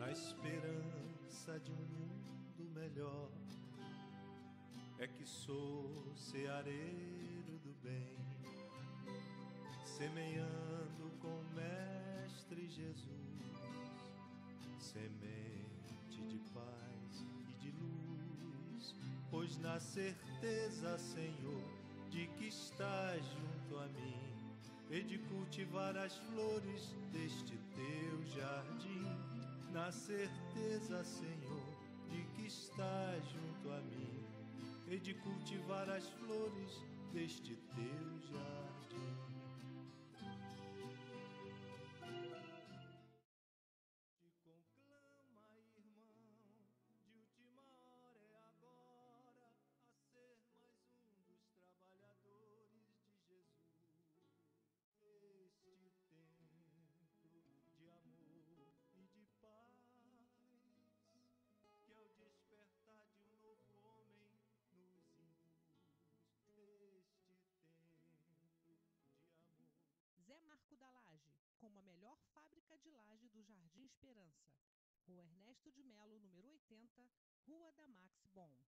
na esperança de um mundo melhor. É que sou ceareiro do bem, semeando com o Mestre Jesus, semente de paz e de luz, pois na certeza, Senhor, de que estás junto a mim, e de cultivar as flores deste teu jardim, na certeza, Senhor, de que estás junto a mim, e de cultivar as flores deste teu jardim. Te conclama, irmão, de última hora é agora, a ser mais um dos trabalhadores de Jesus. Este templo de amor e de paz, que ao despertar de um novo homem nos induz. Este templo de amor. Zé Marco da Laje, como a melhor fábrica de laje do Jardim Esperança. Rua Ernesto de Melo, número 80, Rua da Max Bon.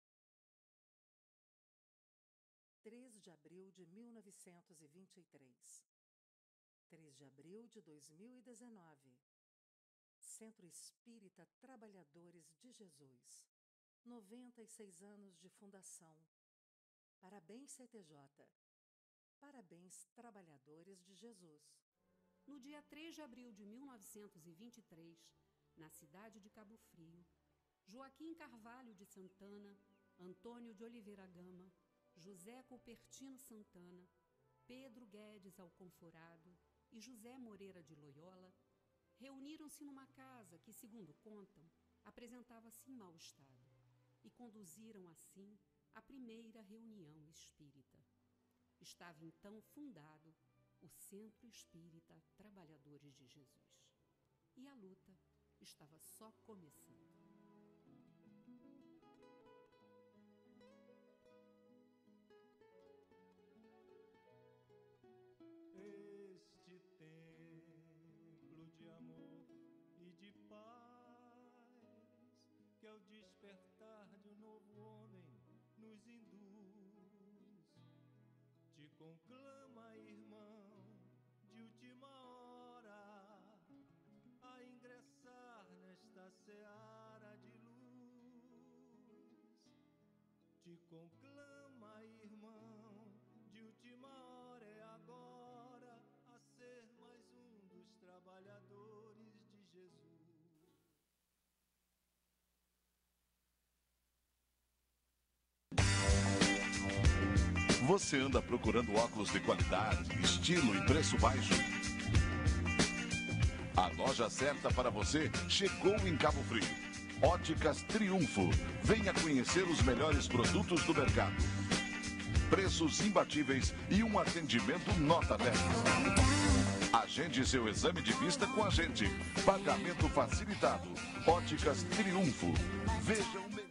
3 de abril de 1923. 3 de abril de 2019. Centro Espírita Trabalhadores de Jesus. 96 anos de fundação. Parabéns, CTJ. Parabéns, trabalhadores de Jesus. No dia 3 de abril de 1923, na cidade de Cabo Frio, Joaquim Carvalho de Santana, Antônio de Oliveira Gama, José Cupertino Santana, Pedro Guedes Alconforado e José Moreira de Loyola reuniram-se numa casa que, segundo contam, apresentava-se em mau estado e conduziram assim a primeira reunião espírita. Estava então fundado o Centro Espírita Trabalhadores de Jesus. E a luta estava só começando. Este templo de amor e de paz, que ao despertar de um novo homem nos induz, te conclama, irmão, de última hora, a ingressar nesta seara de luz. Te conclama, irmão, de última hora é agora, a ser mais um dos trabalhadores de Jesus. Você anda procurando óculos de qualidade, estilo e preço baixo? A loja certa para você chegou em Cabo Frio. Óticas Triunfo. Venha conhecer os melhores produtos do mercado. Preços imbatíveis e um atendimento nota 10. Agende seu exame de vista com a gente. Pagamento facilitado. Óticas Triunfo. Veja o melhor.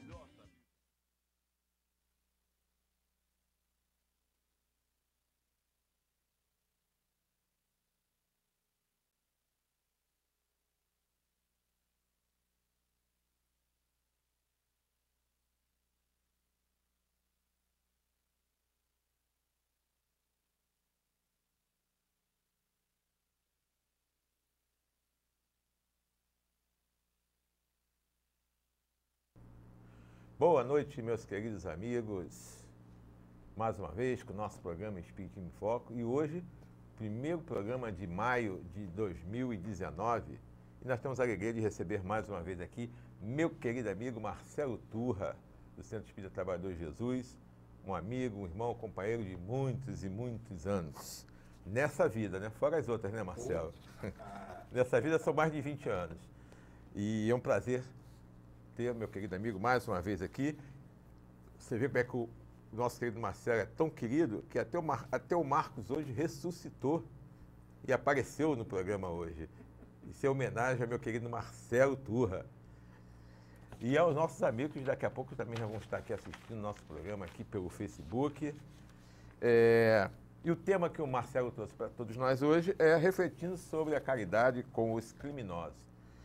Boa noite, meus queridos amigos. Mais uma vez com o nosso programa Espiritismo em Foco. E hoje, primeiro programa de maio de 2019. E nós temos a alegria de receber mais uma vez aqui meu querido amigo Marcelo Turra, do Centro Espírita Trabalhador de Jesus. Um amigo, um irmão, um companheiro de muitos e muitos anos. Nessa vida, né? Fora as outras, né, Marcelo? Nessa vida são mais de 20 anos. E é um prazer ter meu querido amigo mais uma vez aqui. Você vê como é que o nosso querido Marcelo é tão querido que até o Marcos hoje ressuscitou e apareceu no programa hoje. Isso é homenagem ao meu querido Marcelo Turra. E aos nossos amigos que daqui a pouco também já vão estar aqui assistindo o nosso programa aqui pelo Facebook. E o tema que o Marcelo trouxe para todos nós hoje é refletindo sobre a caridade com os criminosos.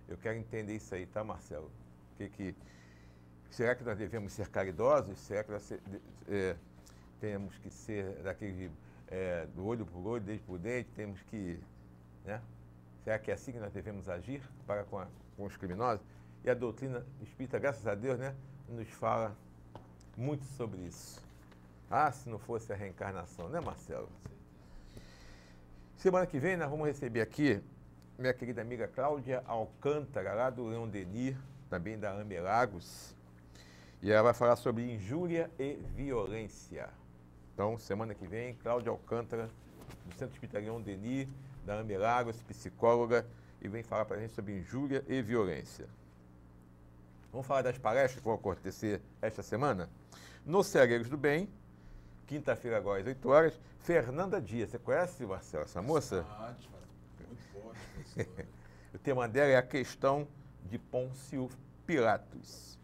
Eu quero entender isso aí, tá, Marcelo? Será que nós devemos ser caridosos? Será que nós temos que ser daquele do olho por olho, dente por dente? Temos que, né? Será que é assim que nós devemos agir para com os criminosos? E a doutrina espírita, graças a Deus, né, nos fala muito sobre isso. Ah, se não fosse a reencarnação, né, Marcelo? Semana que vem nós vamos receber aqui minha querida amiga Cláudia Alcântara, lá do Leão Denis, também da Amber Lagos, e ela vai falar sobre injúria e violência. Então, semana que vem, Cláudia Alcântara, do Centro Espírita Leão Denis, da Amber Lagos, psicóloga, e vem falar para a gente sobre injúria e violência. Vamos falar das palestras que vão acontecer esta semana? No Ceareiros do Bem, quinta-feira agora às 8 horas, Fernanda Dias. Você conhece, Marcelo, essa moça? Muito boa. O tema dela é a questão de Pôncio Pilatos.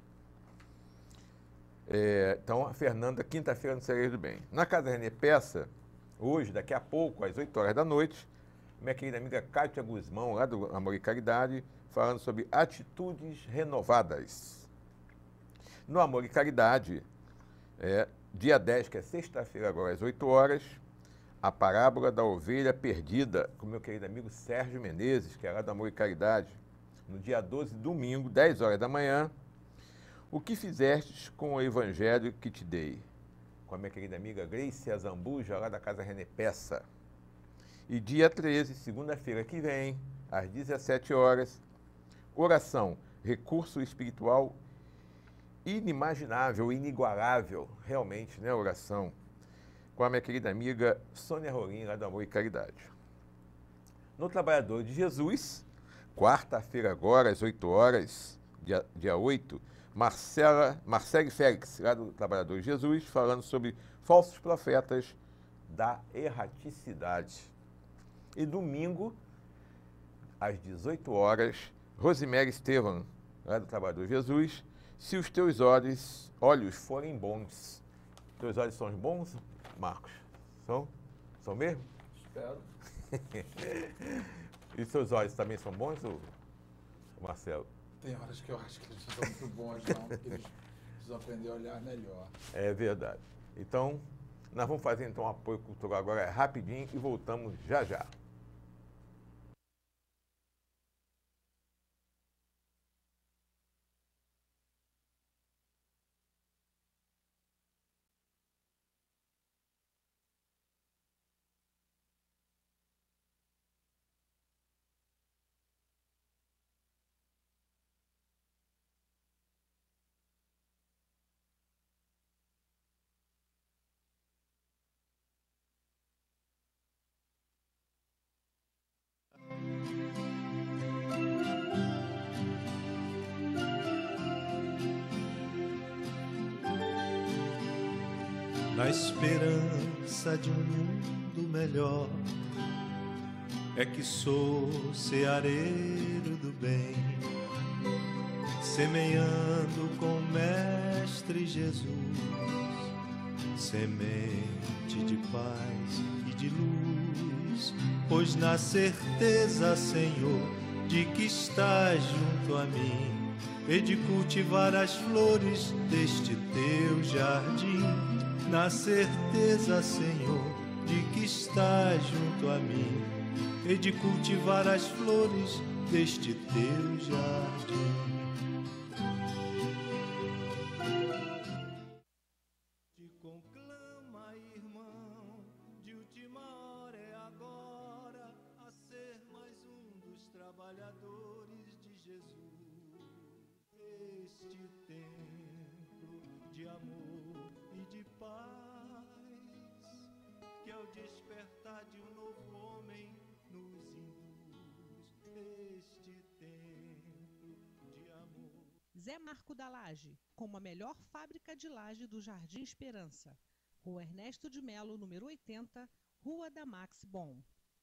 Então, a Fernanda, quinta-feira no Ceareiros do Bem. Na Casa René Peça, hoje, daqui a pouco, às 8 horas da noite, minha querida amiga Kátia Guzmão, lá do Amor e Caridade, falando sobre atitudes renovadas. No Amor e Caridade, dia 10, que é sexta-feira agora, às 8 horas, a parábola da ovelha perdida, com meu querido amigo Sérgio Menezes, que é lá do Amor e Caridade. No dia 12, domingo, 10 horas da manhã, o que fizestes com o evangelho que te dei? Com a minha querida amiga Gleice Azambuja, lá da Casa René Peça. E dia 13, segunda-feira que vem, às 17 horas, oração, recurso espiritual inimaginável, inigualável, realmente, né, oração, com a minha querida amiga Sônia Rolim, lá do Amor e Caridade. No Trabalhador de Jesus, quarta-feira agora, às 8 horas, dia 8, Marcele Félix, lá do Trabalhador de Jesus, falando sobre falsos profetas da erraticidade. E domingo, às 18 horas, Rosemary Estevam, lá do Trabalhador de Jesus, se os teus olhos forem bons. Teus olhos são bons, Marcos? São? São mesmo? Espero. E seus olhos também são bons, Marcelo? Tem horas que eu acho que eles não são muito bons, não, porque eles precisam aprender a olhar melhor. É verdade. Então, nós vamos fazer então um apoio cultural agora rapidinho e voltamos já já. Na esperança de um mundo melhor, é que sou ceareiro do bem, semeando com o Mestre Jesus, semente de paz e de luz, pois na certeza, Senhor, de que estás junto a mim, e de cultivar as flores deste teu jardim. Na certeza, Senhor, de que estás junto a mim, e de cultivar as flores deste teu jardim. Te conclama, irmão, de última hora é agora, a ser mais um dos trabalhadores de Jesus. Este templo de amor e de paz, que ao despertar de um novo homem nos induz. Este templo de amor. Zé Marco da Laje, como a melhor fábrica de laje do Jardim Esperança. Rua Ernesto de Melo, número 80, Rua da Max Bom.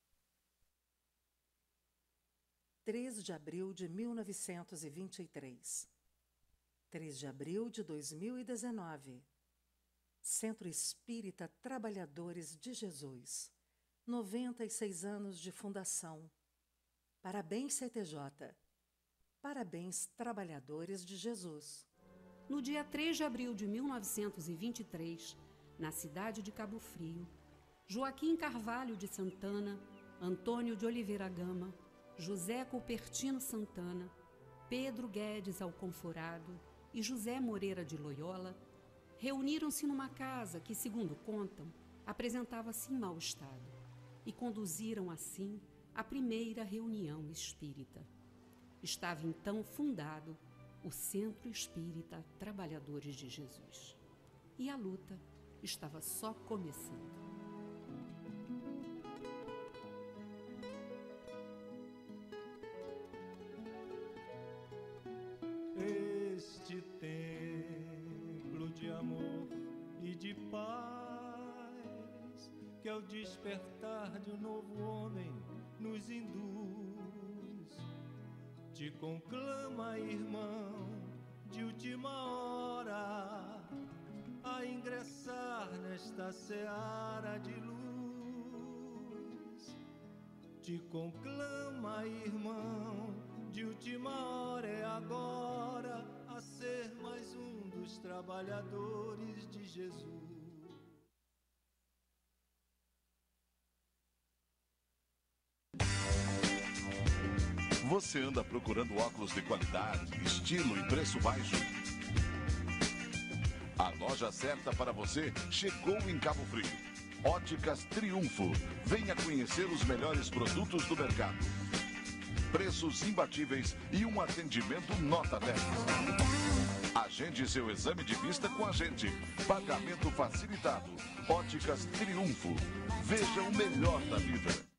3 de abril de 1923. 3 de abril de 2019. Centro Espírita Trabalhadores de Jesus. 96 anos de fundação. Parabéns, CTJ. Parabéns, trabalhadores de Jesus. No dia 3 de abril de 1923, na cidade de Cabo Frio, Joaquim Carvalho de Santana, Antônio de Oliveira Gama, José Cupertino Santana, Pedro Guedes Alconforado e José Moreira de Loyola reuniram-se numa casa que, segundo contam, apresentava-se em mau estado e conduziram assim a primeira reunião espírita. Estava então fundado o Centro Espírita Trabalhadores de Jesus. E a luta estava só começando. Este templo de amor e de paz, que ao despertar de um novo homem nos induz, te conclama, irmão, de última hora, a ingressar nesta seara de luz. Te conclama, irmão, de última hora, é agora, a ser mais um dos trabalhadores de Jesus. Você anda procurando óculos de qualidade, estilo e preço baixo? A loja certa para você chegou em Cabo Frio. Óticas Triunfo. Venha conhecer os melhores produtos do mercado. Preços imbatíveis e um atendimento nota 10. Agende seu exame de vista com a gente. Pagamento facilitado. Óticas Triunfo. Veja o melhor da vida.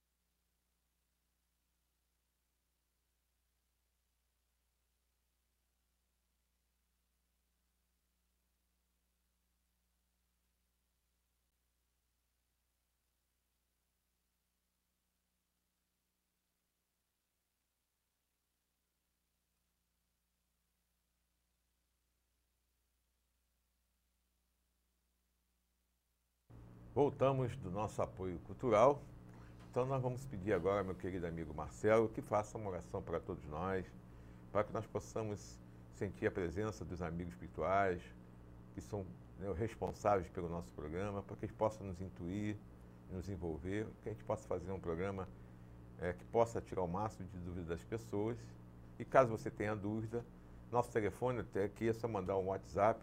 Voltamos do nosso apoio cultural. Então nós vamos pedir agora ao meu querido amigo Marcelo que faça uma oração para todos nós, para que nós possamos sentir a presença dos amigos espirituais, que são responsáveis pelo nosso programa, para que eles possam nos intuir, nos envolver, que a gente possa fazer um programa que possa tirar o máximo de dúvidas das pessoas. E caso você tenha dúvida, nosso telefone até aqui é só mandar um WhatsApp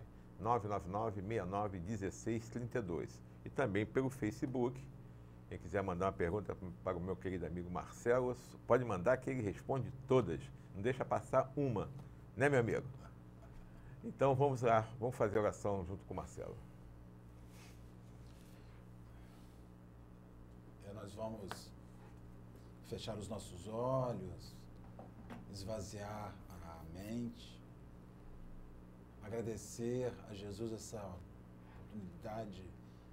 999-69-1632. E também pelo Facebook. Quem quiser mandar uma pergunta para o meu querido amigo Marcelo, pode mandar que ele responde todas. Não deixa passar uma. Né, meu amigo? Então vamos lá, vamos fazer a oração junto com o Marcelo. Nós vamos fechar os nossos olhos, esvaziar a mente, agradecer a Jesus essa oportunidade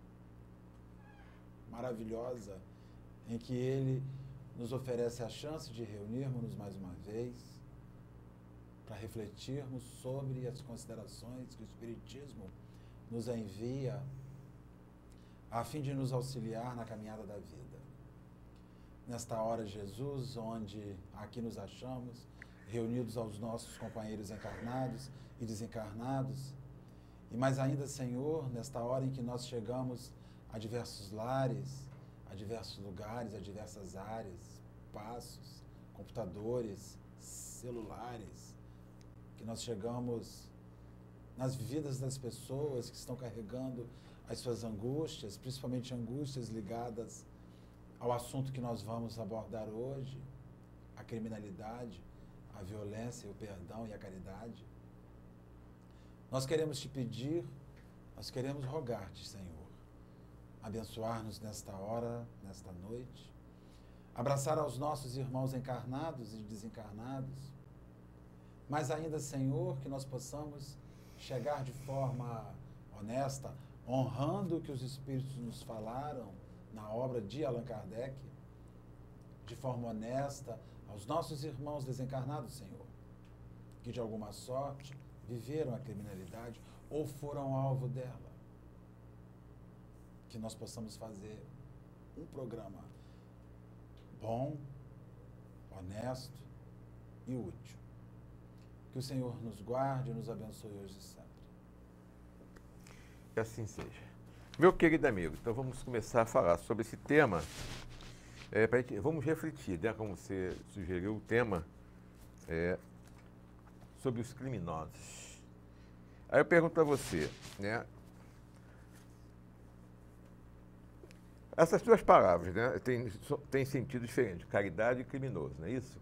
maravilhosa em que Ele nos oferece a chance de reunirmos-nos mais uma vez para refletirmos sobre as considerações que o Espiritismo nos envia a fim de nos auxiliar na caminhada da vida. Nesta hora, Jesus, onde aqui nos achamos, reunidos aos nossos companheiros encarnados e desencarnados, e mais ainda, Senhor, nesta hora em que nós chegamos a diversos lares, a diversos lugares, a diversas áreas, espaços, computadores, celulares, que nós chegamos nas vidas das pessoas que estão carregando as suas angústias, principalmente angústias ligadas ao assunto que nós vamos abordar hoje, a criminalidade, a violência, o perdão e a caridade. Nós queremos te pedir, nós queremos rogar-te, Senhor, abençoar-nos nesta hora, nesta noite, abraçar aos nossos irmãos encarnados e desencarnados, mas ainda, Senhor, que nós possamos chegar de forma honesta, honrando o que os Espíritos nos falaram na obra de Allan Kardec, de forma honesta, aos nossos irmãos desencarnados, Senhor, que de alguma sorte viveram a criminalidade ou foram alvo dela. Que nós possamos fazer um programa bom, honesto e útil. Que o Senhor nos guarde e nos abençoe hoje e sempre. Que assim seja. Meu querido amigo, então vamos começar a falar sobre esse tema. Vamos refletir, né? Como você sugeriu, o tema sobre os criminosos. Aí eu pergunto para você, né? Essas duas palavras, né, tem sentido diferente, caridade e criminoso, não é isso?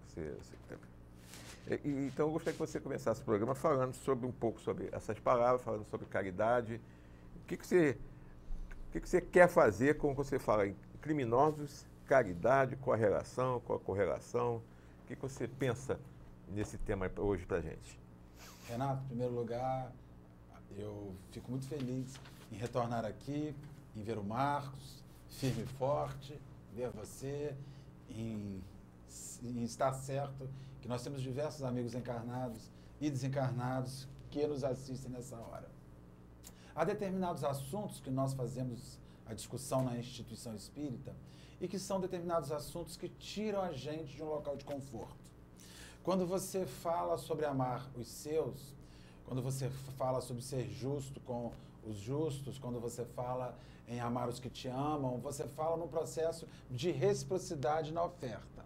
Então eu gostaria que você começasse o programa falando um pouco sobre essas palavras, falando sobre caridade. O que você quer fazer com você fala em criminosos, caridade, qual a correlação? O que você pensa nesse tema hoje para a gente? Renato, em primeiro lugar, eu fico muito feliz em retornar aqui, em ver o Marcos, firme e forte, ver você, em estar certo que nós temos diversos amigos encarnados e desencarnados que nos assistem nessa hora. Há determinados assuntos que nós fazemos a discussão na instituição espírita e que são determinados assuntos que tiram a gente de um local de conforto. Quando você fala sobre amar os seus, quando você fala sobre ser justo com os justos, quando você fala em amar os que te amam, você fala num processo de reciprocidade na oferta.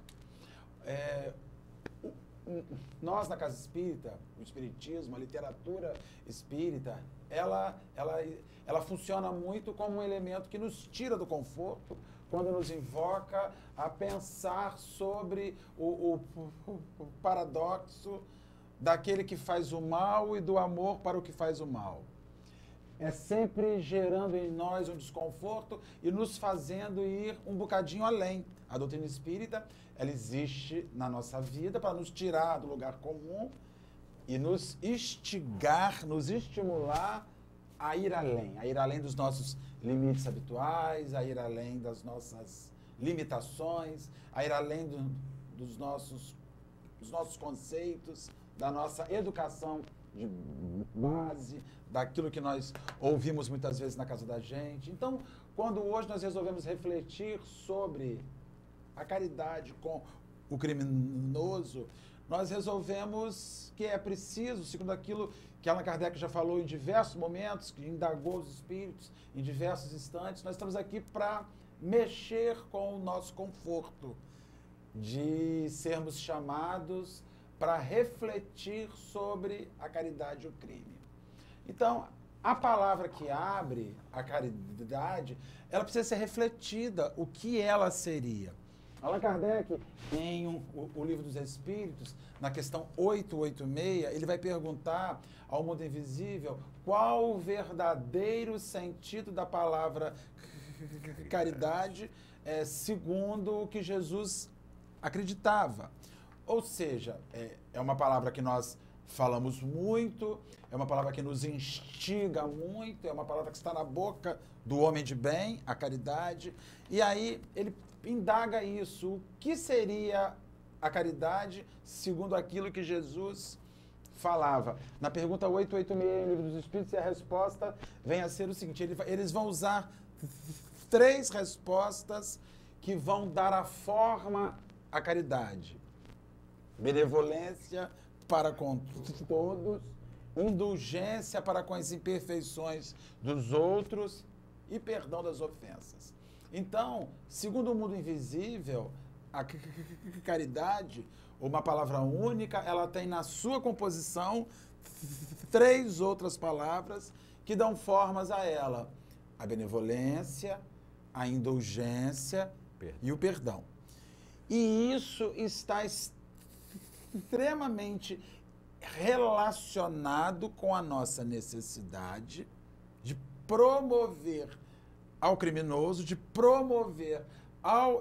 Nós, na Casa Espírita, o Espiritismo, a literatura espírita, ela funciona muito como um elemento que nos tira do conforto, quando nos invoca a pensar sobre o paradoxo daquele que faz o mal e do amor para o que faz o mal. É sempre gerando em nós um desconforto e nos fazendo ir um bocadinho além. A doutrina espírita, ela existe na nossa vida para nos tirar do lugar comum e nos instigar, nos estimular a ir além dos nossos limites habituais, a ir além das nossas limitações, a ir além dos nossos conceitos, da nossa educação de base, daquilo que nós ouvimos muitas vezes na casa da gente. Então, quando hoje nós resolvemos refletir sobre a caridade com o criminoso, nós resolvemos que é preciso, segundo aquilo que Allan Kardec já falou em diversos momentos, que indagou os espíritos em diversos instantes, nós estamos aqui para mexer com o nosso conforto, de sermos chamados para refletir sobre a caridade e o crime. Então, a palavra que abre a caridade, ela precisa ser refletida, o que ela seria. Allan Kardec, em o Livro dos Espíritos, na questão 886, ele vai perguntar ao mundo invisível qual o verdadeiro sentido da palavra caridade, segundo o que Jesus acreditava. Ou seja, é uma palavra que nós falamos muito, é uma palavra que nos instiga muito, é uma palavra que está na boca do homem de bem, a caridade. E aí ele indaga isso. O que seria a caridade segundo aquilo que Jesus falava? Na pergunta 886 no Livro dos Espíritos, a resposta vem a ser o seguinte: eles vão usar 3 respostas que vão dar a forma à caridade. Benevolência para com todos, indulgência para com as imperfeições dos outros e perdão das ofensas. Então, segundo o mundo invisível, a caridade, uma palavra única, ela tem na sua composição 3 outras palavras que dão formas a ela: a benevolência, a indulgência e o perdão. E isso está extremamente relacionado com a nossa necessidade de promover ao criminoso, de promover ao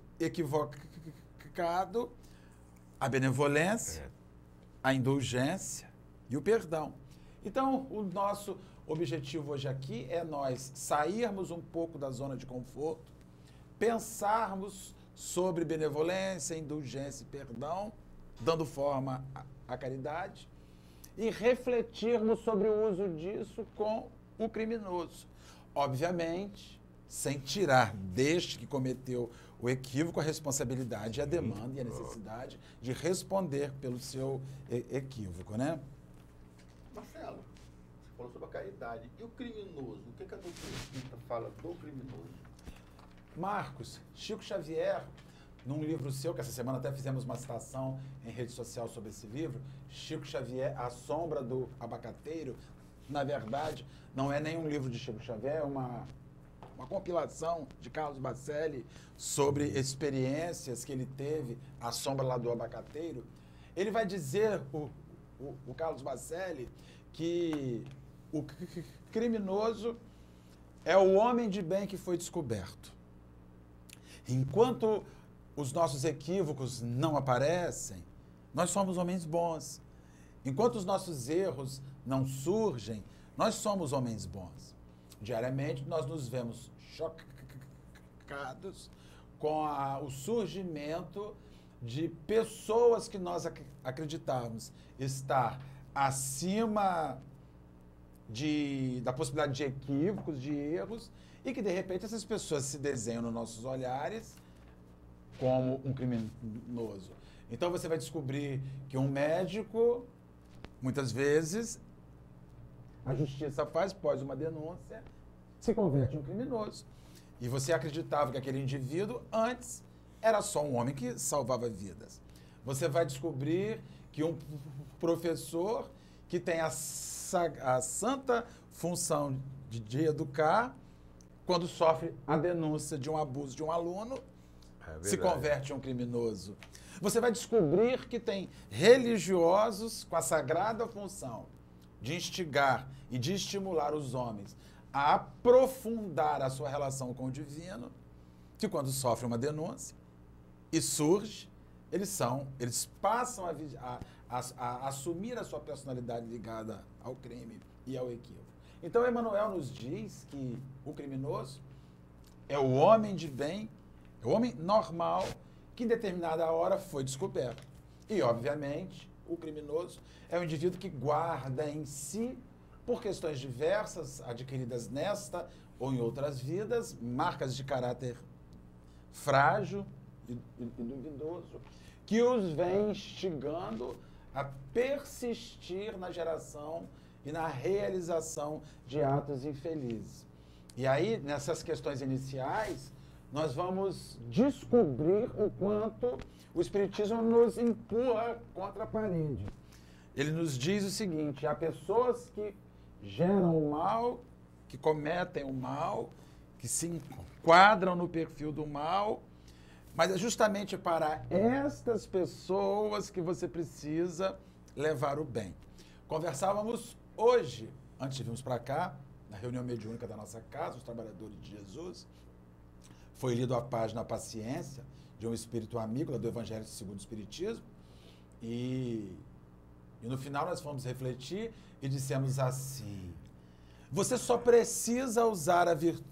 equivocado a benevolência, a indulgência e o perdão. Então, o nosso objetivo hoje aqui é nós sairmos um pouco da zona de conforto, pensarmos sobre benevolência, indulgência e perdão, dando forma à caridade, e refletirmos sobre o uso disso com o criminoso. Obviamente, sem tirar deste que cometeu o equívoco, a responsabilidade, a demanda e a necessidade de responder pelo seu equívoco, né? Marcelo, você falou sobre a caridade. E o criminoso? O que a doutrina espírita fala do criminoso? Marcos, Chico Xavier, num livro seu, que essa semana até fizemos uma citação em rede social sobre esse livro, Chico Xavier, A Sombra do Abacateiro, na verdade, não é nenhum livro de Chico Xavier, é uma compilação de Carlos Bacelli sobre experiências que ele teve, A Sombra lá do Abacateiro. Ele vai dizer, o Carlos Bacelli, que o criminoso é o homem de bem que foi descoberto. Enquanto os nossos equívocos não aparecem, nós somos homens bons. Enquanto os nossos erros não surgem, nós somos homens bons. Diariamente, nós nos vemos chocados com o surgimento de pessoas que nós acreditávamos estar acima da possibilidade de equívocos, de erros, e que, de repente, essas pessoas se desenham nos nossos olhares como um criminoso. Então, você vai descobrir que um médico, muitas vezes, a justiça faz, após uma denúncia, se converte em um criminoso. E você acreditava que aquele indivíduo, antes, era só um homem que salvava vidas. Você vai descobrir que um professor que tem a santa função de educar, quando sofre a denúncia de um abuso de um aluno, se converte em um criminoso. Você vai descobrir que tem religiosos com a sagrada função de instigar e de estimular os homens a aprofundar a sua relação com o divino, que quando sofre uma denúncia e surge, eles passam a assumir a sua personalidade ligada ao crime e ao equívoco. Então, Emmanuel nos diz que o criminoso é o homem de bem, é o homem normal, que em determinada hora foi descoberto. E, obviamente, o criminoso é um indivíduo que guarda em si, por questões diversas, adquiridas nesta ou em outras vidas, marcas de caráter frágil e duvidoso, que os vem instigando a persistir na geração e na realização de atos infelizes. E aí, nessas questões iniciais, nós vamos descobrir o quanto o Espiritismo nos empurra contra a parede. Ele nos diz o seguinte: há pessoas que geram o mal, que cometem o mal, que se enquadram no perfil do mal, mas é justamente para estas pessoas que você precisa levar o bem. Conversávamos hoje, antes de virmos para cá, na reunião mediúnica da nossa casa, os trabalhadores de Jesus, foi lido a página Paciência, de um espírito amigo do Evangelho segundo o Espiritismo, e no final nós fomos refletir e dissemos assim: você só precisa usar a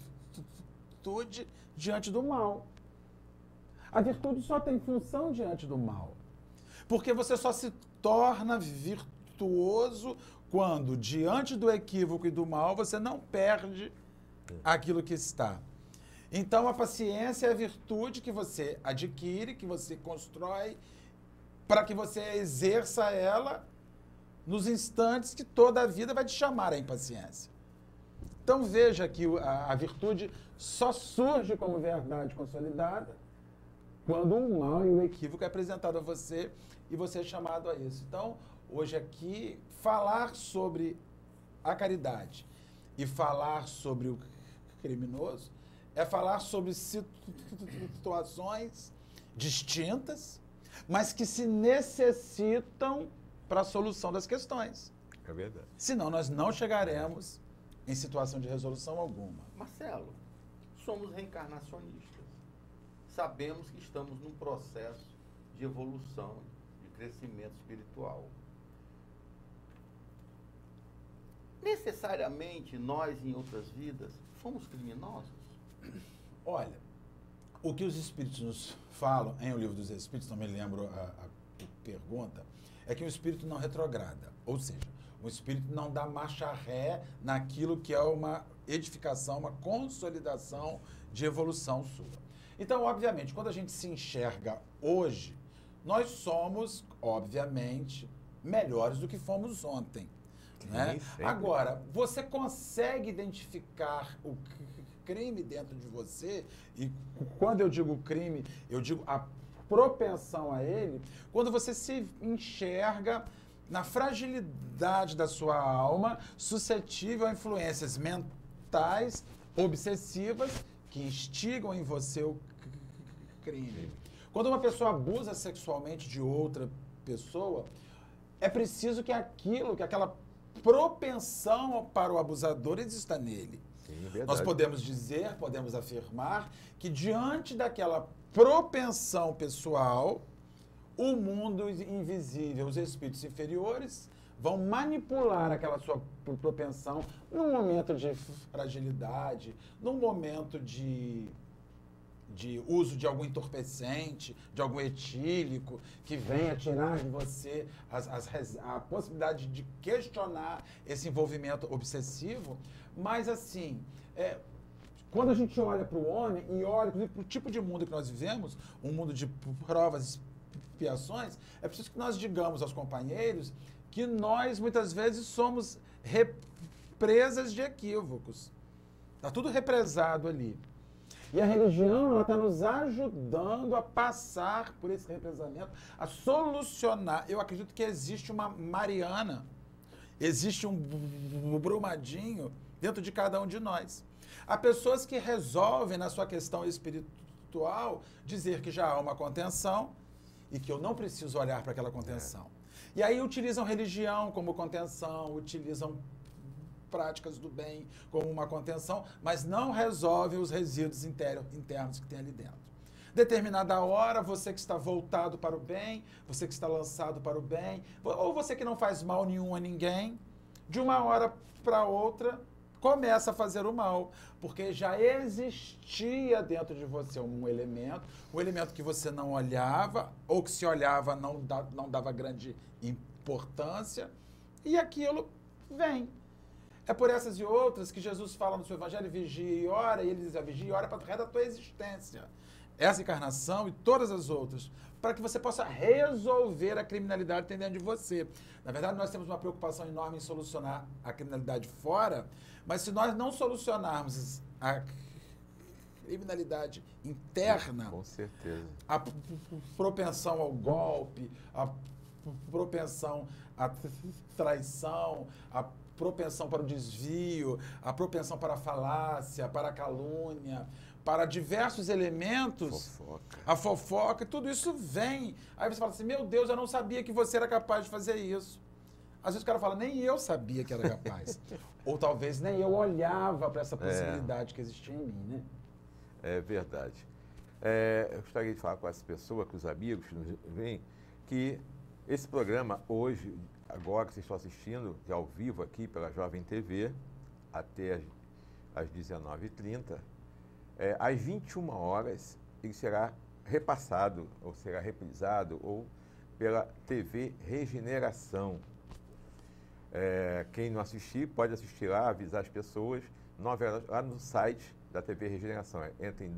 virtude diante do mal. A virtude só tem função diante do mal. Porque você só se torna virtuoso quando, diante do equívoco e do mal, você não perde aquilo que está. Então, a paciência é a virtude que você adquire, que você constrói, para que você exerça ela nos instantes que toda a vida vai te chamar à impaciência. Então, veja que a virtude só surge como verdade consolidada quando o mal e o equívoco é apresentado a você e você é chamado a isso. Então, hoje aqui, falar sobre a caridade e falar sobre o criminoso é falar sobre situações distintas, mas que se necessitam para a solução das questões. É verdade. Senão nós não chegaremos em situação de resolução alguma. Marcelo, somos reencarnacionistas. Sabemos que estamos num processo de evolução, de crescimento espiritual. Necessariamente, nós, em outras vidas, fomos criminosos? Olha, o que os Espíritos nos falam, em O Livro dos Espíritos, não me lembro a pergunta, é que o Espírito não retrograda. Ou seja, o Espírito não dá marcha ré naquilo que é uma edificação, uma consolidação de evolução sua. Então, obviamente, quando a gente se enxerga hoje, nós somos, obviamente, melhores do que fomos ontem. Né? Agora, você consegue identificar o crime dentro de você, e quando eu digo crime, eu digo a propensão a ele, quando você se enxerga na fragilidade da sua alma, suscetível a influências mentais, obsessivas, que instigam em você o crime. Quando uma pessoa abusa sexualmente de outra pessoa, é preciso que aquela propensão para o abusador exista nele. Sim, nós podemos dizer, podemos afirmar que diante daquela propensão pessoal, o mundo invisível, os espíritos inferiores, vão manipular aquela sua propensão num momento de fragilidade, num momento de uso de algum entorpecente, de algum etílico, que venha tirar de você a possibilidade de questionar esse envolvimento obsessivo. Mas, assim, quando a gente olha para o homem e olha para o tipo de mundo que nós vivemos, um mundo de provas e expiações, é preciso que nós digamos aos companheiros que nós, muitas vezes, somos represas de equívocos. Está tudo represado ali. E a religião está nos ajudando a passar por esse represamento, a solucionar. Eu acredito que existe uma Mariana, existe um Brumadinho dentro de cada um de nós. Há pessoas que resolvem, na sua questão espiritual, dizer que já há uma contenção e que eu não preciso olhar para aquela contenção. E aí utilizam religião como contenção, utilizam práticas do bem como uma contenção, mas não resolve os resíduos internos que tem ali dentro. Determinada hora, você que está voltado para o bem, você que está lançado para o bem, ou você que não faz mal nenhum a ninguém, de uma hora para outra, começa a fazer o mal, porque já existia dentro de você um elemento que você não olhava, ou que se olhava não dava grande importância, e aquilo vem. É por essas e outras que Jesus fala no seu evangelho, vigia e ora, e ele diz, vigia e ora para o resto da tua existência. Essa encarnação e todas as outras, para que você possa resolver a criminalidade que tem dentro de você. Na verdade, nós temos uma preocupação enorme em solucionar a criminalidade fora, mas se nós não solucionarmos a criminalidade interna, com certeza, a propensão ao golpe, a propensão à traição, a propensão para o desvio, a propensão para a falácia, para a calúnia, para diversos elementos, a fofoca, tudo isso vem. Aí você fala assim, meu Deus, eu não sabia que você era capaz de fazer isso. Às vezes o cara fala, nem eu sabia que era capaz. Ou talvez nem eu olhava para essa possibilidade que existia em mim, né? É verdade. Eu gostaria de falar com essa pessoa, com os amigos que nos veem, que esse programa hoje, agora que vocês estão assistindo, que é ao vivo aqui pela Jovem TV, até às 19h30, às 21 horas ele será repassado, ou será reprisado, ou pela TV Regeneração. Quem não assistir, pode assistir lá, avisar as pessoas, 9 horas, lá no site da TV Regeneração. Entra em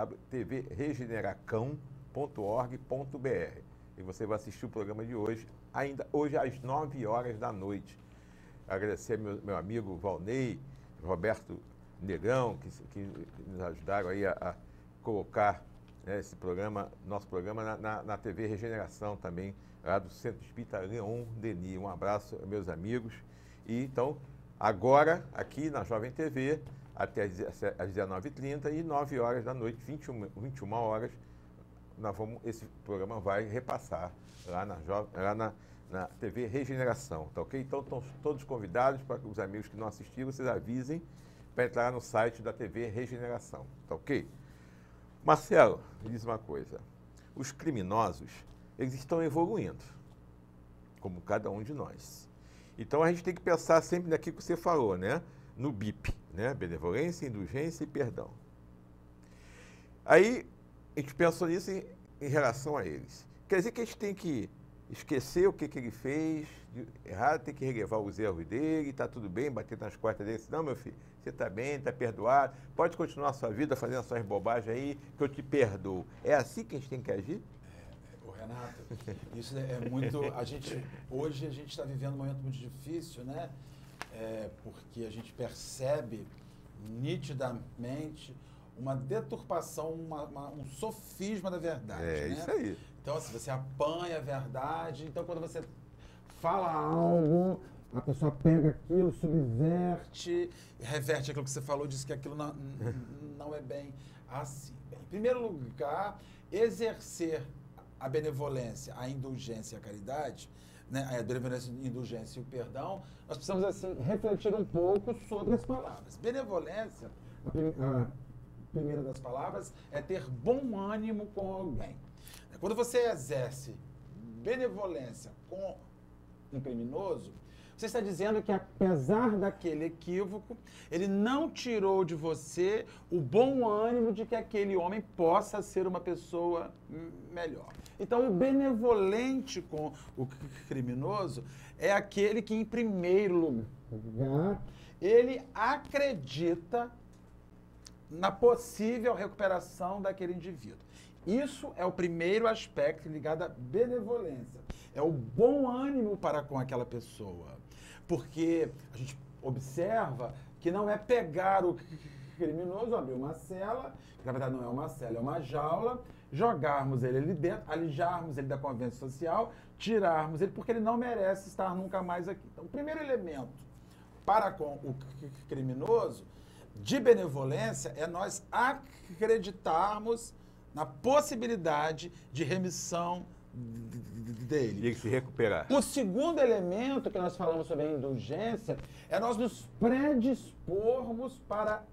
www.tvregeneracão.org.br e você vai assistir o programa de hoje, ainda hoje às 9 horas da noite. Agradecer meu amigo Valnei, Roberto Negão, que nos ajudaram aí a colocar, né, esse programa, nosso programa na TV Regeneração também, lá do Centro Espírita Leon Denis. Um abraço, meus amigos. E então, agora, aqui na Jovem TV, até às 19h30 e 9 horas da noite, 21 horas, esse programa vai repassar lá na TV Regeneração, tá ok? Então, estão todos convidados, para que os amigos que não assistiram, vocês avisem para entrar no site da TV Regeneração, tá ok? Marcelo, me diz uma coisa, os criminosos, eles estão evoluindo, como cada um de nós. Então, a gente tem que pensar sempre naquilo que você falou, né? No BIP, né? Benevolência, indulgência e perdão. Aí, a gente pensou nisso em relação a eles. Quer dizer que a gente tem que esquecer o que ele fez, errado, tem que relevar os erros dele, está tudo bem, bater nas costas dele. Não, meu filho, você está bem, está perdoado, pode continuar a sua vida fazendo as suas bobagens aí, que eu te perdoo. É assim que a gente tem que agir? Renato, isso é muito... Hoje a gente está vivendo um momento muito difícil, né? Porque a gente percebe nitidamente uma deturpação, um sofisma da verdade. É, né? Isso aí. Então, assim, você apanha a verdade, então quando você fala algo, a pessoa pega aquilo, subverte, reverte aquilo que você falou, diz que aquilo não é bem assim. Bem, em primeiro lugar, exercer a benevolência, a indulgência e a caridade, né? A benevolência, a indulgência e o perdão, nós precisamos, assim, refletir um pouco sobre as palavras. Benevolência, a primeira das palavras, é ter bom ânimo com alguém. Quando você exerce benevolência com um criminoso, você está dizendo que, apesar daquele equívoco, ele não tirou de você o bom ânimo de que aquele homem possa ser uma pessoa melhor. Então, o benevolente com o criminoso é aquele que, em primeiro lugar, ele acredita na possível recuperação daquele indivíduo. Isso é o primeiro aspecto ligado à benevolência. É o bom ânimo para com aquela pessoa. Porque a gente observa que não é pegar o criminoso, abrir uma cela, que na verdade não é uma cela, é uma jaula, jogarmos ele ali dentro, alijarmos ele da convivência social, tirarmos ele, porque ele não merece estar nunca mais aqui. Então, o primeiro elemento para com o criminoso de benevolência é nós acreditarmos na possibilidade de remissão dele. Tem que se recuperar. O segundo elemento que nós falamos sobre a indulgência é nós nos predispormos para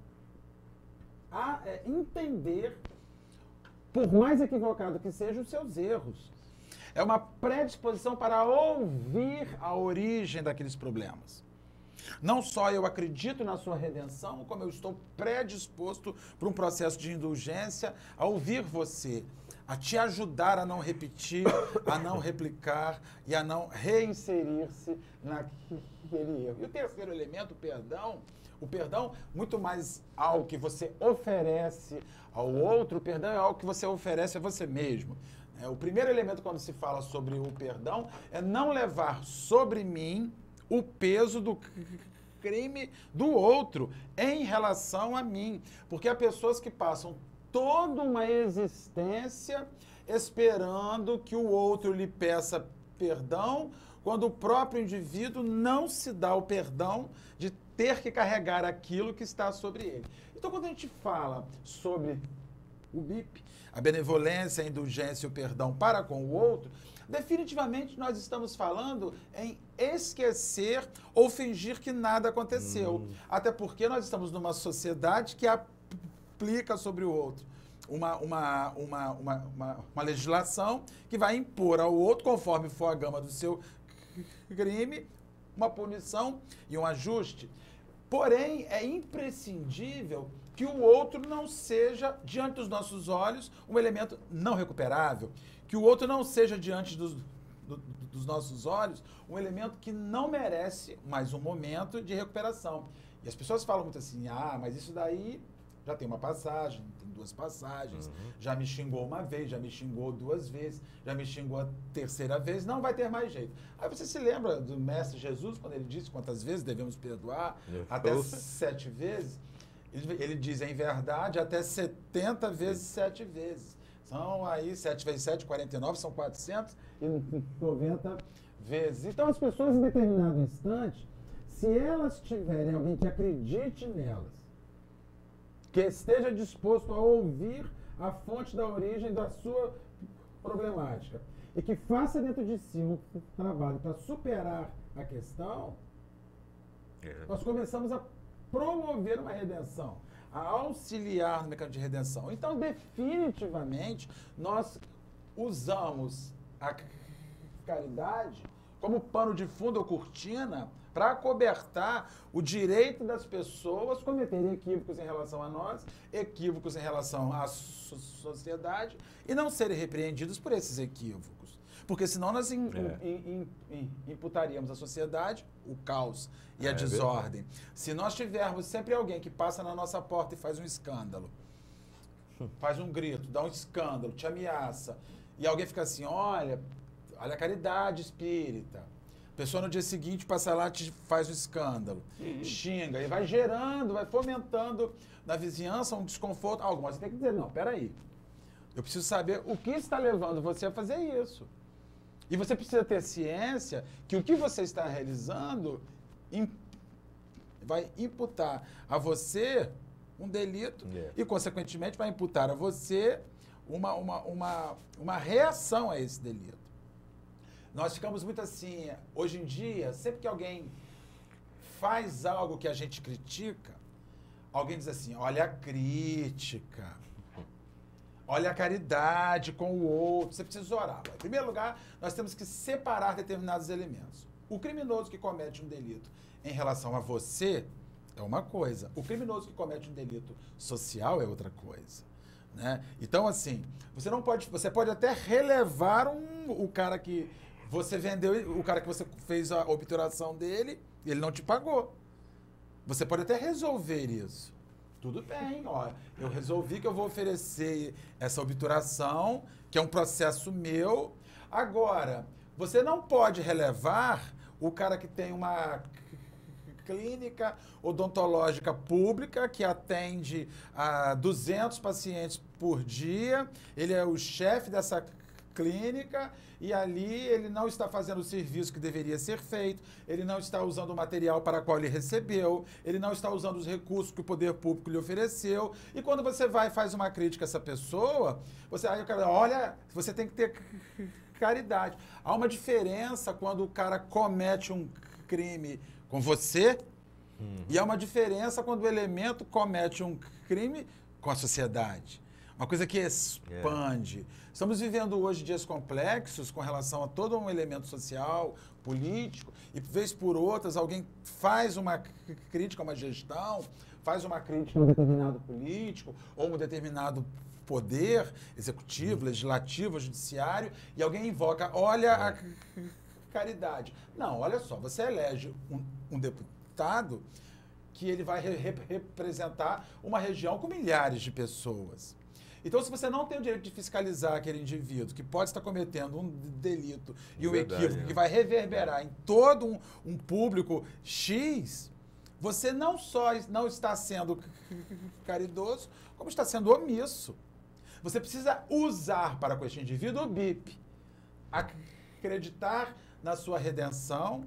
entender, por mais equivocado que sejam, os seus erros. É uma predisposição para ouvir a origem daqueles problemas. Não só eu acredito na sua redenção, como eu estou predisposto para um processo de indulgência a ouvir você, a te ajudar a não repetir, a não replicar e a não reinserir-se naquele erro. E o terceiro elemento, o perdão, muito mais algo que você oferece ao outro, o perdão é algo que você oferece a você mesmo. O primeiro elemento, quando se fala sobre o perdão, é não levar sobre mim o peso do crime do outro em relação a mim. Porque há pessoas que passam toda uma existência esperando que o outro lhe peça perdão, quando o próprio indivíduo não se dá o perdão de ter que carregar aquilo que está sobre ele. Então, quando a gente fala sobre o BIP, a benevolência, a indulgência e o perdão para com o outro, definitivamente nós estamos falando em esquecer ou fingir que nada aconteceu. Até porque nós estamos numa sociedade que aplica sobre o outro uma legislação que vai impor ao outro, conforme for a gama do seu crime, uma punição e um ajuste. Porém, é imprescindível que o outro não seja, diante dos nossos olhos, um elemento não recuperável. Que o outro não seja, diante dos nossos olhos, um elemento que não merece mais um momento de recuperação. E as pessoas falam muito assim, mas isso daí já tem uma passagem, tem duas passagens, já me xingou uma vez, já me xingou duas vezes, já me xingou a terceira vez, não vai ter mais jeito. Aí você se lembra do Mestre Jesus, quando ele disse quantas vezes devemos perdoar? Até 7 vezes. Ele diz, em verdade, até 70 vezes 7 vezes. São aí 7 vezes 7, 49, são 490 vezes. Então, as pessoas, em determinado instante, se elas tiverem alguém que acredite nelas, que esteja disposto a ouvir a fonte da origem da sua problemática e que faça dentro de si um trabalho para superar a questão, nós começamos a promover uma redenção, a auxiliar no mecanismo de redenção. Então, definitivamente, nós usamos a caridade como pano de fundo ou cortina para acobertar o direito das pessoas cometerem equívocos em relação a nós, equívocos em relação à sociedade e não serem repreendidos por esses equívocos. Porque senão nós imputaríamos à sociedade o caos e a desordem. Se nós tivermos sempre alguém que passa na nossa porta e faz um escândalo, faz um grito, dá um escândalo, te ameaça, e alguém fica assim, olha a caridade espírita. A pessoa no dia seguinte passa lá e te faz um escândalo, xinga, e vai gerando, vai fomentando na vizinhança um desconforto. Mas você tem que dizer, não, peraí, eu preciso saber o que está levando você a fazer isso. E você precisa ter ciência que o que você está realizando vai imputar a você um delito e, consequentemente, vai imputar a você uma reação a esse delito. Nós ficamos muito assim, hoje em dia, sempre que alguém faz algo que a gente critica, alguém diz assim, olha a crítica, olha a caridade com o outro, você precisa orar. Em primeiro lugar, nós temos que separar determinados elementos. O criminoso que comete um delito em relação a você é uma coisa, o criminoso que comete um delito social é outra coisa. Né? Então, assim, você pode até relevar o cara que você vendeu, o cara que você fez a obturação dele, e ele não te pagou. Você pode até resolver isso. Tudo bem, ó, eu resolvi que eu vou oferecer essa obturação, que é um processo meu. Agora, você não pode relevar o cara que tem uma clínica odontológica pública que atende a 200 pacientes por dia, ele é o chefe dessa clínica e ali ele não está fazendo o serviço que deveria ser feito, ele não está usando o material para o qual ele recebeu, ele não está usando os recursos que o poder público lhe ofereceu, e quando você vai e faz uma crítica a essa pessoa, olha, você tem que ter caridade. Há uma diferença quando o cara comete um crime com você, e há uma diferença quando o elemento comete um crime com a sociedade. Uma coisa que expande. Estamos vivendo hoje dias complexos com relação a todo um elemento social, político, e vez por outras alguém faz uma crítica a uma gestão, faz uma crítica a um determinado político ou um determinado poder executivo, legislativo, judiciário, e alguém invoca, olha a caridade. Não, olha só, você elege um deputado que ele vai representar uma região com milhares de pessoas. Então, se você não tem o direito de fiscalizar aquele indivíduo que pode estar cometendo um delito e um equívoco que vai reverberar em todo um público X, você não só não está sendo caridoso, como está sendo omisso. Você precisa usar para com este indivíduo o BIP, acreditar na sua redenção,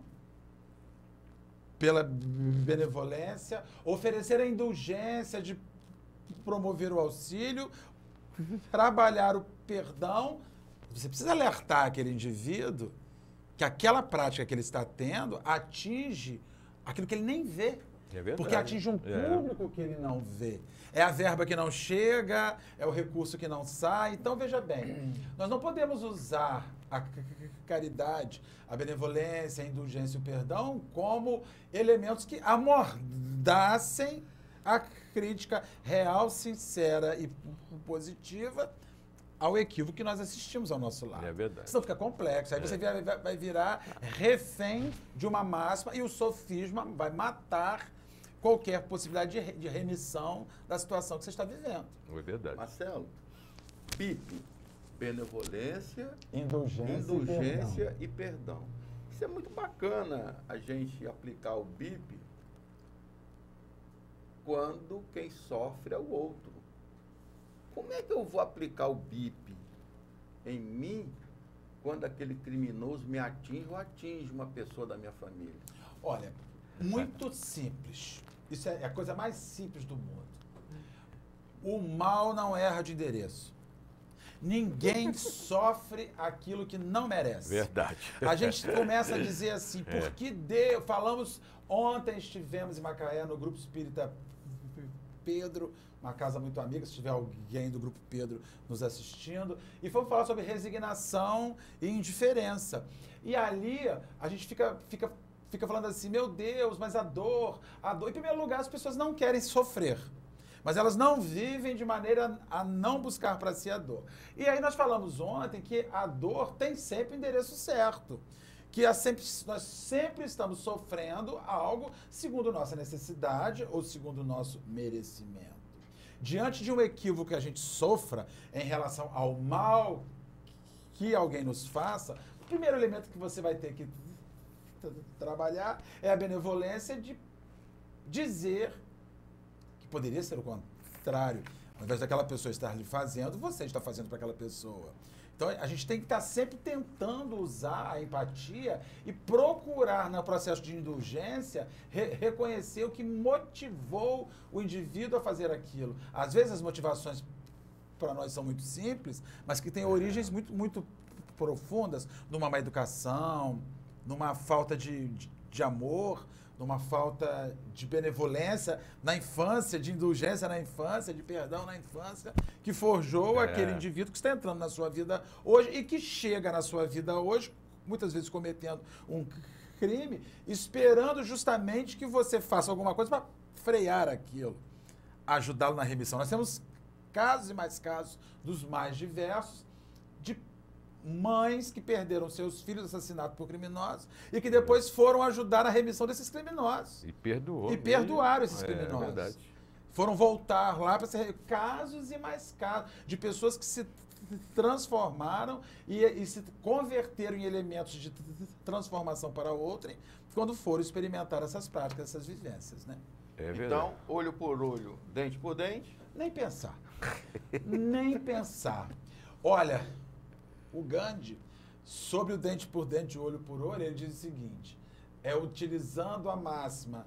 pela benevolência, oferecer a indulgência de promover o auxílio, trabalhar o perdão. Você precisa alertar aquele indivíduo que aquela prática que ele está tendo atinge aquilo que ele nem vê. É verdade. Porque atinge um público que ele não vê. É a verba que não chega, é o recurso que não sai. Então, veja bem, nós não podemos usar a caridade, a benevolência, a indulgência e o perdão como elementos que amordacem a crítica real, sincera e positiva ao equívoco que nós assistimos ao nosso lado. É verdade. Senão fica complexo. Aí você vai virar refém de uma máxima e o sofisma vai matar qualquer possibilidade de remissão da situação que você está vivendo. É verdade. Marcelo, BIP, benevolência, indulgência e perdão. Isso é muito bacana a gente aplicar o BIP quando quem sofre é o outro. Como é que eu vou aplicar o BIP em mim quando aquele criminoso me atinge ou atinge uma pessoa da minha família? Olha, muito simples. Isso é a coisa mais simples do mundo. O mal não erra de endereço. Ninguém sofre aquilo que não merece. Verdade. A gente começa a dizer assim, porque falamos, ontem estivemos em Macaé no Grupo Espírita Pedro, uma casa muito amiga, se tiver alguém do Grupo Pedro nos assistindo, e fomos falar sobre resignação e indiferença. E ali a gente fica falando assim, meu Deus, mas a dor. Em primeiro lugar, as pessoas não querem sofrer. mas elas não vivem de maneira a não buscar para si a dor. E aí nós falamos ontem que a dor tem sempre o endereço certo. Que nós sempre estamos sofrendo algo segundo nossa necessidade ou segundo o nosso merecimento. Diante de um equívoco que a gente sofra em relação ao mal que alguém nos faça, o primeiro elemento que você vai ter que trabalhar é a benevolência de dizer que poderia ser o contrário. Ao invés daquela pessoa estar lhe fazendo, você está fazendo para aquela pessoa. Então, a gente tem que estar sempre tentando usar a empatia e procurar, no processo de indulgência, reconhecer o que motivou o indivíduo a fazer aquilo. Às vezes, as motivações para nós são muito simples, mas que têm origens muito, muito profundas, numa má educação, numa falta de amor, numa falta de benevolência na infância, de indulgência na infância, de perdão na infância, que forjou aquele indivíduo que está entrando na sua vida hoje e que chega na sua vida hoje, muitas vezes cometendo um crime, esperando justamente que você faça alguma coisa para frear aquilo, ajudá-lo na remissão. Nós temos casos e mais casos, dos mais diversos, de mães que perderam seus filhos assassinados por criminosos e que depois foram ajudar na remissão desses criminosos. E perdoou. E perdoaram esses criminosos. É verdade. Foram voltar lá para ser casos e mais casos de pessoas que se transformaram e se converteram em elementos de transformação para outrem quando foram experimentar essas práticas, essas vivências, né? É verdade. Então, olho por olho, dente por dente. Nem pensar. Nem pensar. Olha, o Gandhi, sobre o dente por dente, olho por olho, ele diz o seguinte, utilizando a máxima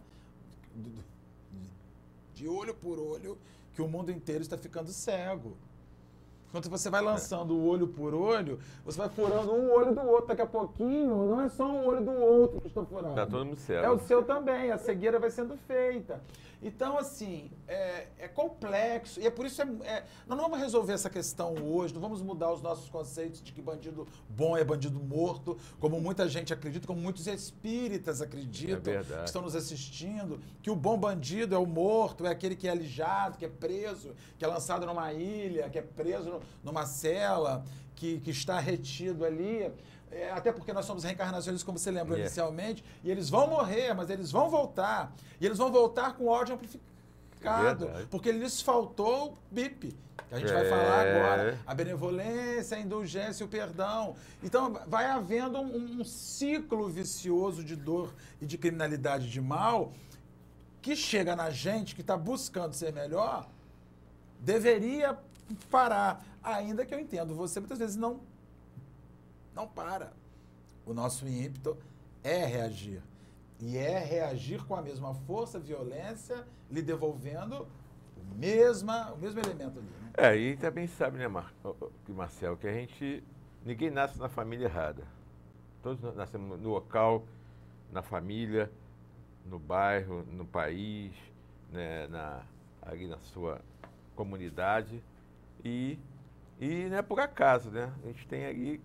de olho por olho, que o mundo inteiro está ficando cego. Quando você vai lançando o olho por olho, você vai furando um olho do outro. Daqui a pouquinho, não é só um olho do outro que estou furando. Está todo mundo cego. É o seu também, a cegueira vai sendo feita. Então, assim, é complexo. E é por isso nós não vamos resolver essa questão hoje, não vamos mudar os nossos conceitos de que bandido bom é bandido morto, como muita gente acredita, como muitos espíritas acreditam, que estão nos assistindo, que o bom bandido é o morto, é aquele que é alijado, que é preso, que é lançado numa ilha, que é preso numa cela, que está retido ali. Até porque nós somos reencarnações, como você lembrou inicialmente, e eles vão morrer, mas eles vão voltar. E eles vão voltar com ódio amplificado, porque lhes faltou o BIP, que a gente vai falar agora. A benevolência, a indulgência e o perdão. Então, vai havendo um ciclo vicioso de dor e de criminalidade de mal que chega na gente que está buscando ser melhor, deveria parar. Ainda que eu entendo, você muitas vezes não para. O nosso ímpeto é reagir. E é reagir com a mesma força, violência, lhe devolvendo o mesmo elemento ali. Né? E também sabe, né, Marcelo, que ninguém nasce na família errada. Todos nascemos no local, na família, no bairro, no país, né, ali na sua comunidade. E não é por acaso, né? A gente tem ali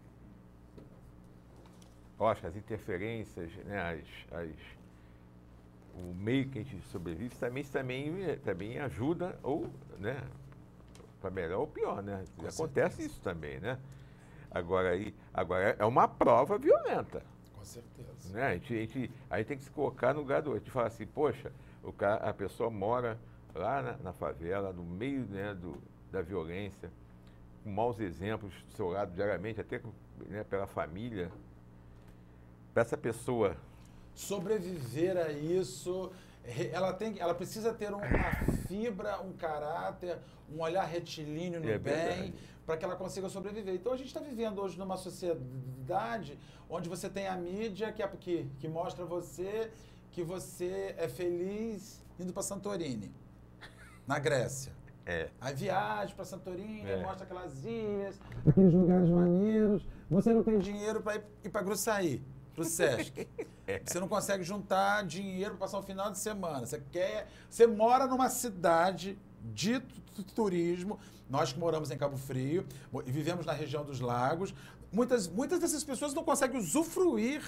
as interferências, né, o meio que a gente sobrevive também ajuda, ou, né, para melhor ou pior, né? Acontece isso também, né? Agora é uma prova violenta. Com certeza. Né? A gente tem que se colocar no lugar do outro. A gente fala assim, poxa, a pessoa mora lá na favela, no meio, né, da violência, com maus exemplos do seu lado diariamente, até, né, pela família. Para essa pessoa sobreviver a isso, ela precisa ter uma fibra, um caráter, um olhar retilíneo no bem, para que ela consiga sobreviver. Então a gente está vivendo hoje numa sociedade onde você tem a mídia que mostra que você é feliz indo para Santorini, na Grécia. Aí viagem para Santorini, mostra aquelas ilhas, aqueles lugares maneiros. Você não tem dinheiro para ir para Gruçaí, para o Sesc. Você não consegue juntar dinheiro para passar um final de semana. Você mora numa cidade de turismo. Nós que moramos em Cabo Frio e vivemos na região dos lagos, muitas dessas pessoas não conseguem usufruir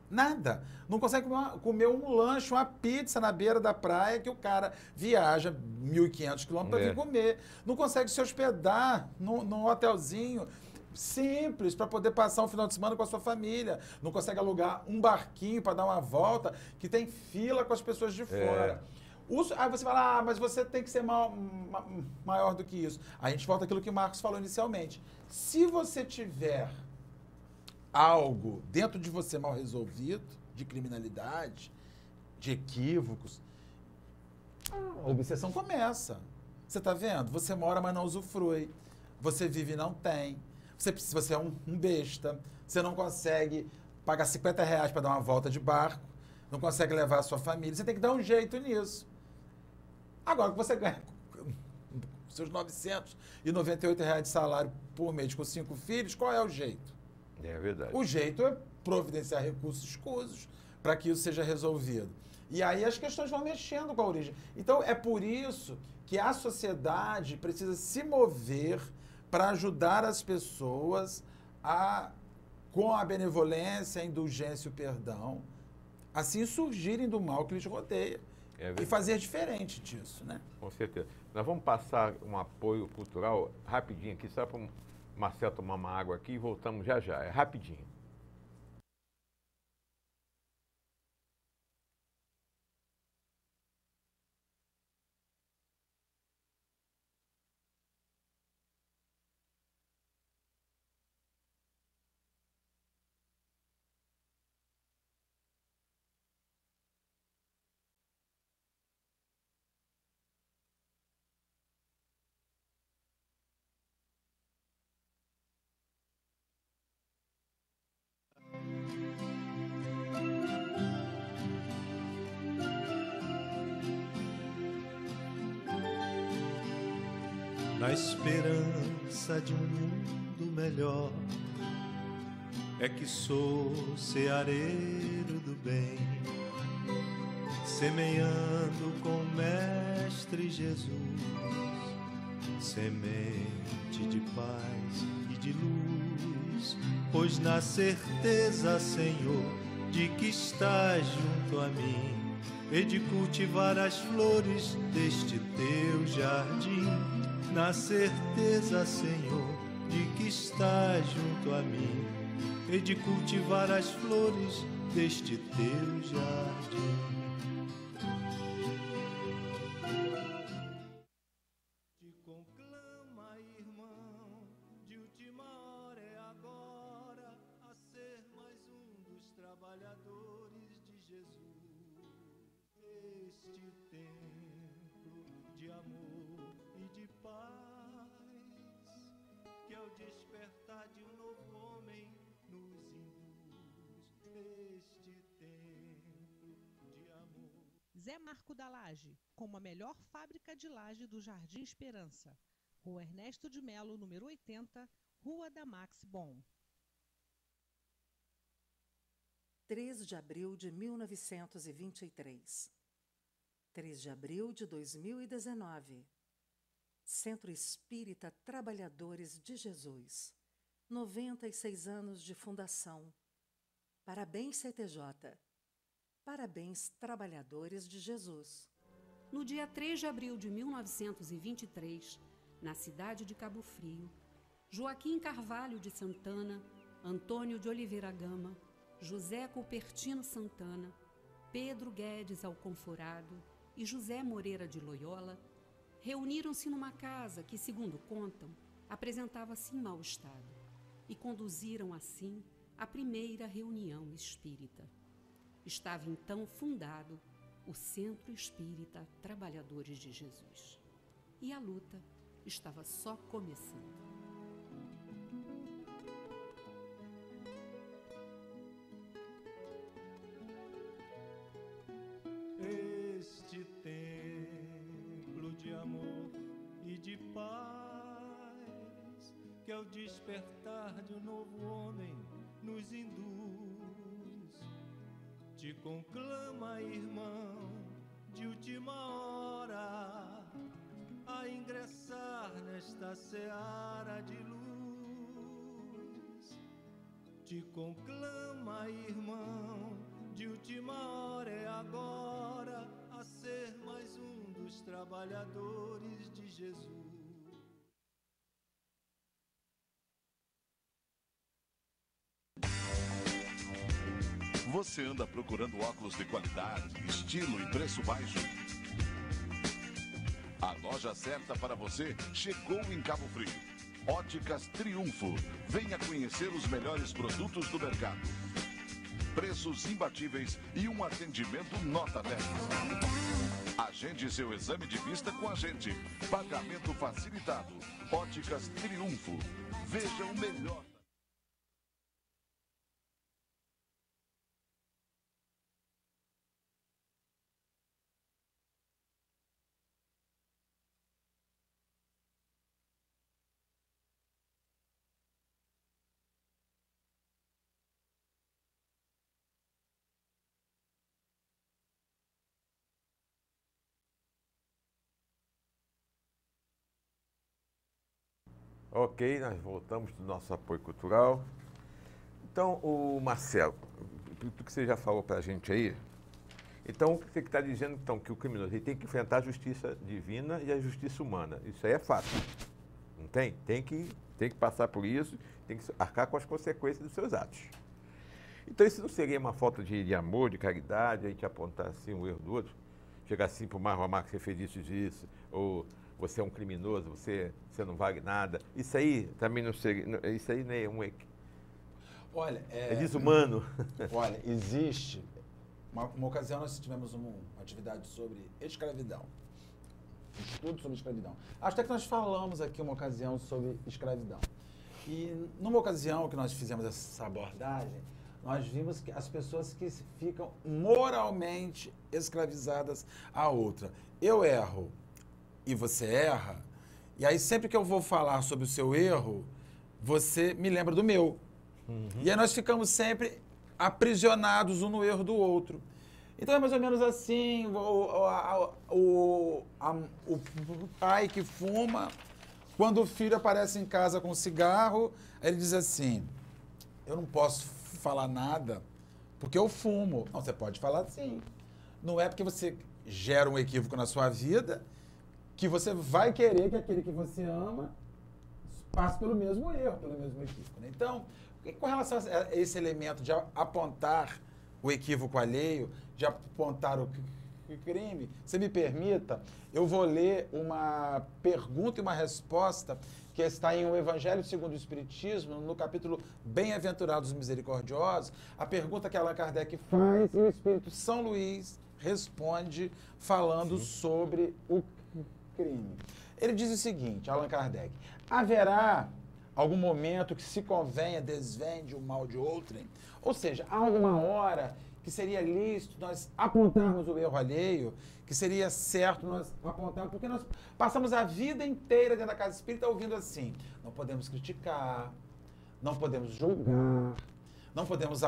Nada. Não consegue comer um lanche, uma pizza na beira da praia que o cara viaja 1.500 quilômetros para vir comer. Não consegue se hospedar num hotelzinho simples para poder passar um final de semana com a sua família. Não consegue alugar um barquinho para dar uma volta que tem fila com as pessoas de fora. Aí você fala, mas você tem que ser maior do que isso. A gente volta àquilo que o Marcos falou inicialmente. Se você tiver algo dentro de você mal resolvido, de criminalidade, de equívocos, a obsessão começa. Você está vendo? Você mora, mas não usufrui. Você vive e não tem. Você é um besta. Você não consegue pagar R$50 para dar uma volta de barco. Não consegue levar a sua família. Você tem que dar um jeito nisso. Agora que você ganha seus R$998 de salário por mês com 5 filhos, qual é o jeito? É verdade. O jeito é providenciar recursos escusos para que isso seja resolvido. E aí as questões vão mexendo com a origem. Então, é por isso que a sociedade precisa se mover para ajudar as pessoas com a benevolência, a indulgência e o perdão, assim surgirem do mal que lhes rodeia. E fazer diferente disso, né? Com certeza. Nós vamos passar um apoio cultural rapidinho aqui, só para o Marcelo tomar uma água aqui e voltamos já já. É rapidinho. Na esperança de um mundo melhor, é que sou ceareiro do bem, semeando com o Mestre Jesus, semente de paz e de luz, pois na certeza, Senhor, de que estás junto a mim, e de cultivar as flores deste teu jardim. Na certeza, Senhor, de que estás junto a mim, e de cultivar as flores deste teu jardim. Te conclama, irmão, de última hora é agora, a ser mais um dos trabalhadores de Jesus. Este templo de amor e de paz, que ao despertar de um novo homem nos induz. Este templo de amor. Zé Marco da Laje, como a melhor fábrica de laje do Jardim Esperança. Rua Ernesto de Melo, número 80, Rua da Max Bon. 3 de abril de 1923. 3 de abril de 2019. Centro Espírita Trabalhadores de Jesus. 96 anos de fundação. Parabéns, CTJ. Parabéns, Trabalhadores de Jesus. No dia 3 de abril de 1923, na cidade de Cabo Frio, Joaquim Carvalho de Santana, Antônio de Oliveira Gama, José Cupertino Santana, Pedro Guedes Alconforado e José Moreira de Loyola reuniram-se numa casa que, segundo contam, apresentava-se em mau estado e conduziram assim a primeira reunião espírita. Estava então fundado o Centro Espírita Trabalhadores de Jesus. E a luta estava só começando. Este templo de amor e de paz, que ao despertar de um novo homem nos induz, te conclama, irmão, de última hora, a ingressar nesta seara de luz. Te conclama, irmão, de última hora é agora, a ser mais um dos trabalhadores de Jesus. Você anda procurando óculos de qualidade, estilo e preço baixo? A loja certa para você chegou em Cabo Frio. Óticas Triunfo. Venha conhecer os melhores produtos do mercado. Preços imbatíveis e um atendimento nota 10. Agende seu exame de vista com a gente. Pagamento facilitado. Óticas Triunfo. Veja o melhor. Ok, nós voltamos do nosso apoio cultural. Então, o Marcelo, tudo que você já falou para a gente aí, então você está dizendo então, que o criminoso ele tem que enfrentar a justiça divina e a justiça humana. Isso aí é fácil. Não tem? Tem que passar por isso, tem que arcar com as consequências dos seus atos. Então, isso não seria uma falta de amor, de caridade, a gente apontar assim um erro do outro? Chegar assim para o Marco, que você fez isso, ou você é um criminoso, você não vale nada. Isso aí também não seria. Isso aí nem é um. Olha, é desumano. Olha, existe. Uma ocasião nós tivemos uma atividade sobre escravidão. Um estudo sobre escravidão. Acho até que nós falamos aqui uma ocasião sobre escravidão. E numa ocasião que nós fizemos essa abordagem, nós vimos que as pessoas que ficam moralmente escravizadas à outra. Eu erro e você erra, e aí sempre que eu vou falar sobre o seu erro, você me lembra do meu. E aí nós ficamos sempre aprisionados um no erro do outro. Então é mais ou menos assim, o pai que fuma, quando o filho aparece em casa com um cigarro, ele diz assim, eu não posso falar nada porque eu fumo. Não, você pode falar sim. Não é porque você gera um equívoco na sua vida que você vai querer que aquele que você ama passe pelo mesmo erro, pelo mesmo equívoco. Né? Então, com relação a esse elemento de apontar o equívoco alheio, de apontar o crime, se me permita, eu vou ler uma pergunta e uma resposta que está em O Evangelho segundo o Espiritismo, no capítulo Bem-aventurados Misericordiosos, a pergunta que Allan Kardec faz e o Espírito São Luís responde falando sobre o crime. Ele diz o seguinte, Allan Kardec, haverá algum momento que se convenha desvende o mal de outrem? Ou seja, há alguma hora que seria lícito nós apontarmos o erro alheio, que seria certo nós apontarmos, porque nós passamos a vida inteira dentro da casa espírita ouvindo assim, não podemos criticar, não podemos julgar, não podemos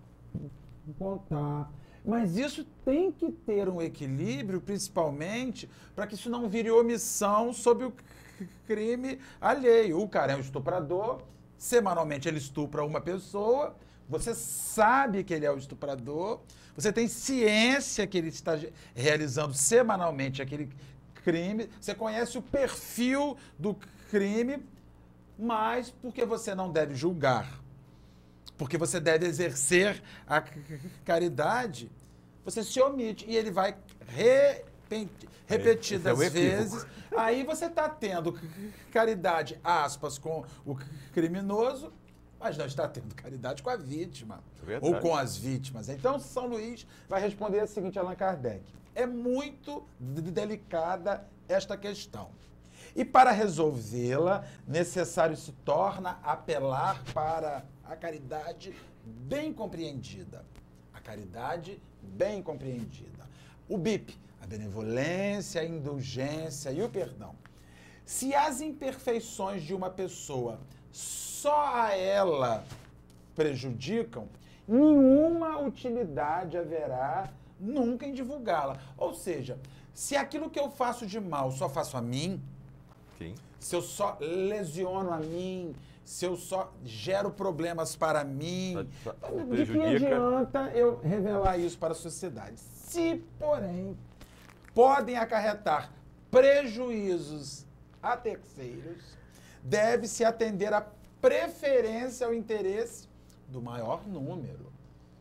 apontar. Mas isso tem que ter um equilíbrio, principalmente, para que isso não vire omissão sobre o crime alheio. O cara é um estuprador, semanalmente ele estupra uma pessoa, você sabe que ele é o estuprador, você tem ciência que ele está realizando semanalmente aquele crime, você conhece o perfil do crime, mas porque você não deve julgar, porque você deve exercer a caridade, você se omite e ele vai repetidas vezes. Aí você está tendo caridade, aspas, com o criminoso, mas não está tendo caridade com a vítima, ou com as vítimas. Então, São Luís vai responder o seguinte, Allan Kardec. É muito delicada esta questão. E para resolvê-la, necessário se torna apelar para a caridade bem compreendida. A caridade bem compreendida. O BIP, a benevolência, a indulgência e o perdão. Se as imperfeições de uma pessoa só a ela prejudicam, nenhuma utilidade haverá nunca em divulgá-la. Ou seja, se aquilo que eu faço de mal só faço a mim, sim, se eu só lesiono a mim, se eu só gero problemas para mim, de que prejudica. adianta eu revelar isso para a sociedade? Se, porém, podem acarretar prejuízos a terceiros, deve-se atender à preferência ao interesse do maior número.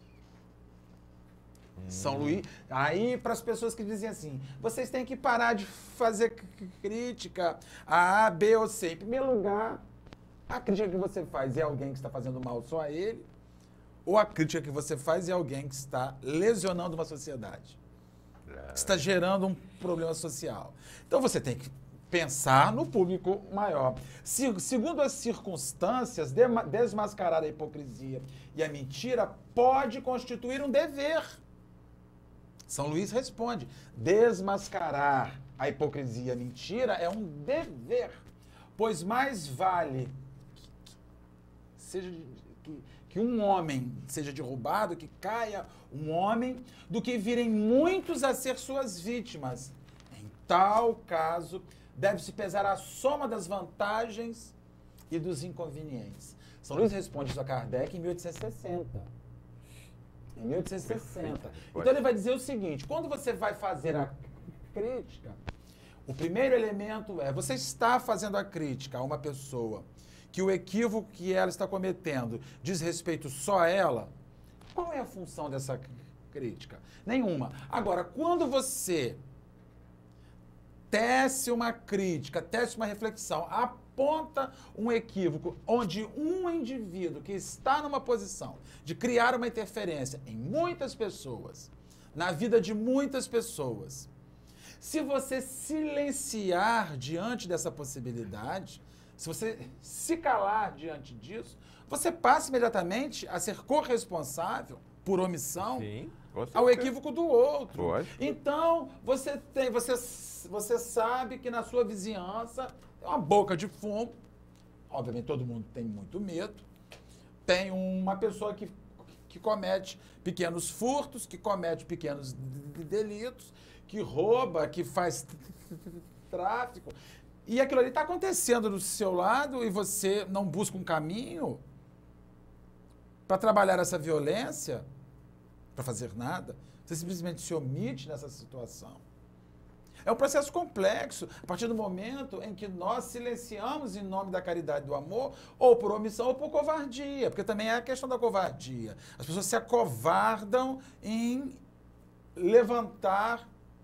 São Luís. Aí, para as pessoas que dizem assim, vocês têm que parar de fazer crítica a A, B ou C. Em primeiro lugar, a crítica que você faz é alguém que está fazendo mal só a ele, ou a crítica que você faz é alguém que está lesionando uma sociedade, que está gerando um problema social. Então, você tem que pensar no público maior. Segundo as circunstâncias, desmascarar a hipocrisia e a mentira pode constituir um dever. São Luís responde, desmascarar a hipocrisia e a mentira é um dever, pois mais vale que um homem seja derrubado, que caia um homem, do que virem muitos a ser suas vítimas. Em tal caso, deve-se pesar a soma das vantagens e dos inconvenientes. São Luís responde isso a Kardec em 1860. Em 1860. Então ele vai dizer o seguinte, quando você vai fazer a crítica, o primeiro elemento é, você está fazendo a crítica a uma pessoa que o equívoco que ela está cometendo diz respeito só a ela, qual é a função dessa crítica? Nenhuma. Agora, quando você tece uma crítica, tece uma reflexão, aponta um equívoco onde um indivíduo que está numa posição de criar uma interferência em muitas pessoas, na vida de muitas pessoas, se você silenciar diante dessa possibilidade, se você se calar diante disso, você passa imediatamente a ser corresponsável por omissão Sim, ao equívoco do outro. Pode. Então, você sabe que na sua vizinhança tem uma boca de fumo, obviamente todo mundo tem muito medo, tem uma pessoa que comete pequenos furtos, que comete pequenos delitos, que rouba, que faz tráfico, e aquilo ali está acontecendo do seu lado e você não busca um caminho para trabalhar essa violência, para fazer nada, você simplesmente se omite nessa situação. É um processo complexo, a partir do momento em que nós silenciamos em nome da caridade e do amor, ou por omissão ou por covardia, porque também é a questão da covardia. As pessoas se acovardam em levantar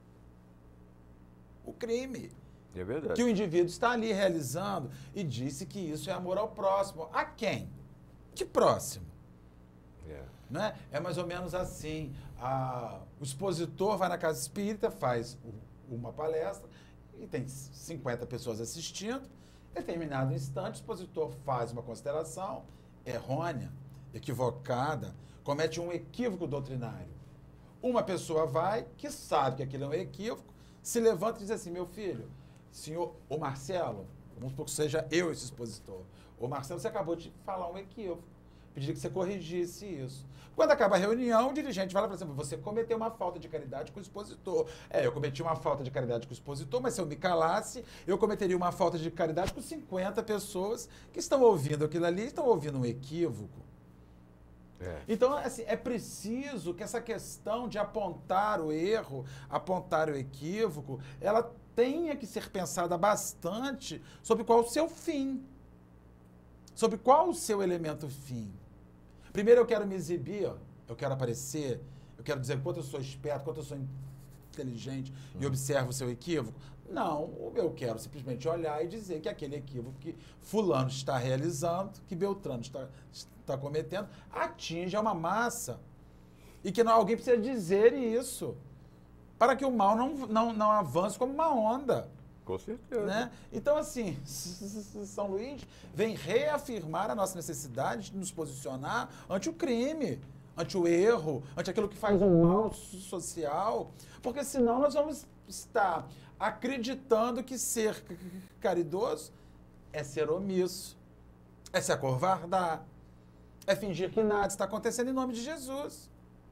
o crime. É verdade. Que o indivíduo está ali realizando e disse que isso é amor ao próximo. A quem? Que próximo? Não é? É mais ou menos assim. O expositor vai na casa espírita, faz uma palestra e tem 50 pessoas assistindo. Em determinado instante, o expositor faz uma consideração errônea, equivocada, comete um equívoco doutrinário. Uma pessoa vai, que sabe que aquilo é um equívoco, se levanta e diz assim, meu filho, senhor, ô Marcelo, vamos supor que seja eu esse expositor. Ô Marcelo, você acabou de falar um equívoco. Pediria que você corrigisse isso. Quando acaba a reunião, o dirigente vai lá e fala assim, você cometeu uma falta de caridade com o expositor. Eu cometi uma falta de caridade com o expositor, mas se eu me calasse, eu cometeria uma falta de caridade com 50 pessoas que estão ouvindo aquilo ali, estão ouvindo um equívoco. Então, assim, é preciso que essa questão de apontar o erro, apontar o equívoco, ela tenha que ser pensada bastante sobre qual o seu fim. Sobre qual o seu elemento fim. Primeiro eu quero me exibir, eu quero aparecer, eu quero dizer quanto eu sou esperto, quanto eu sou inteligente e observo o seu equívoco. Não, eu quero simplesmente olhar e dizer que aquele equívoco que fulano está realizando, que Beltrano está cometendo, atinge uma massa. E que alguém precisa dizer isso, para que o mal não avance como uma onda. Com certeza. Né? Então, assim, São Luís vem reafirmar a nossa necessidade de nos posicionar ante o crime, ante o erro, ante aquilo que faz um mal social, porque senão nós vamos estar acreditando que ser caridoso é ser omisso, é se acovardar, é fingir que nada está acontecendo em nome de Jesus.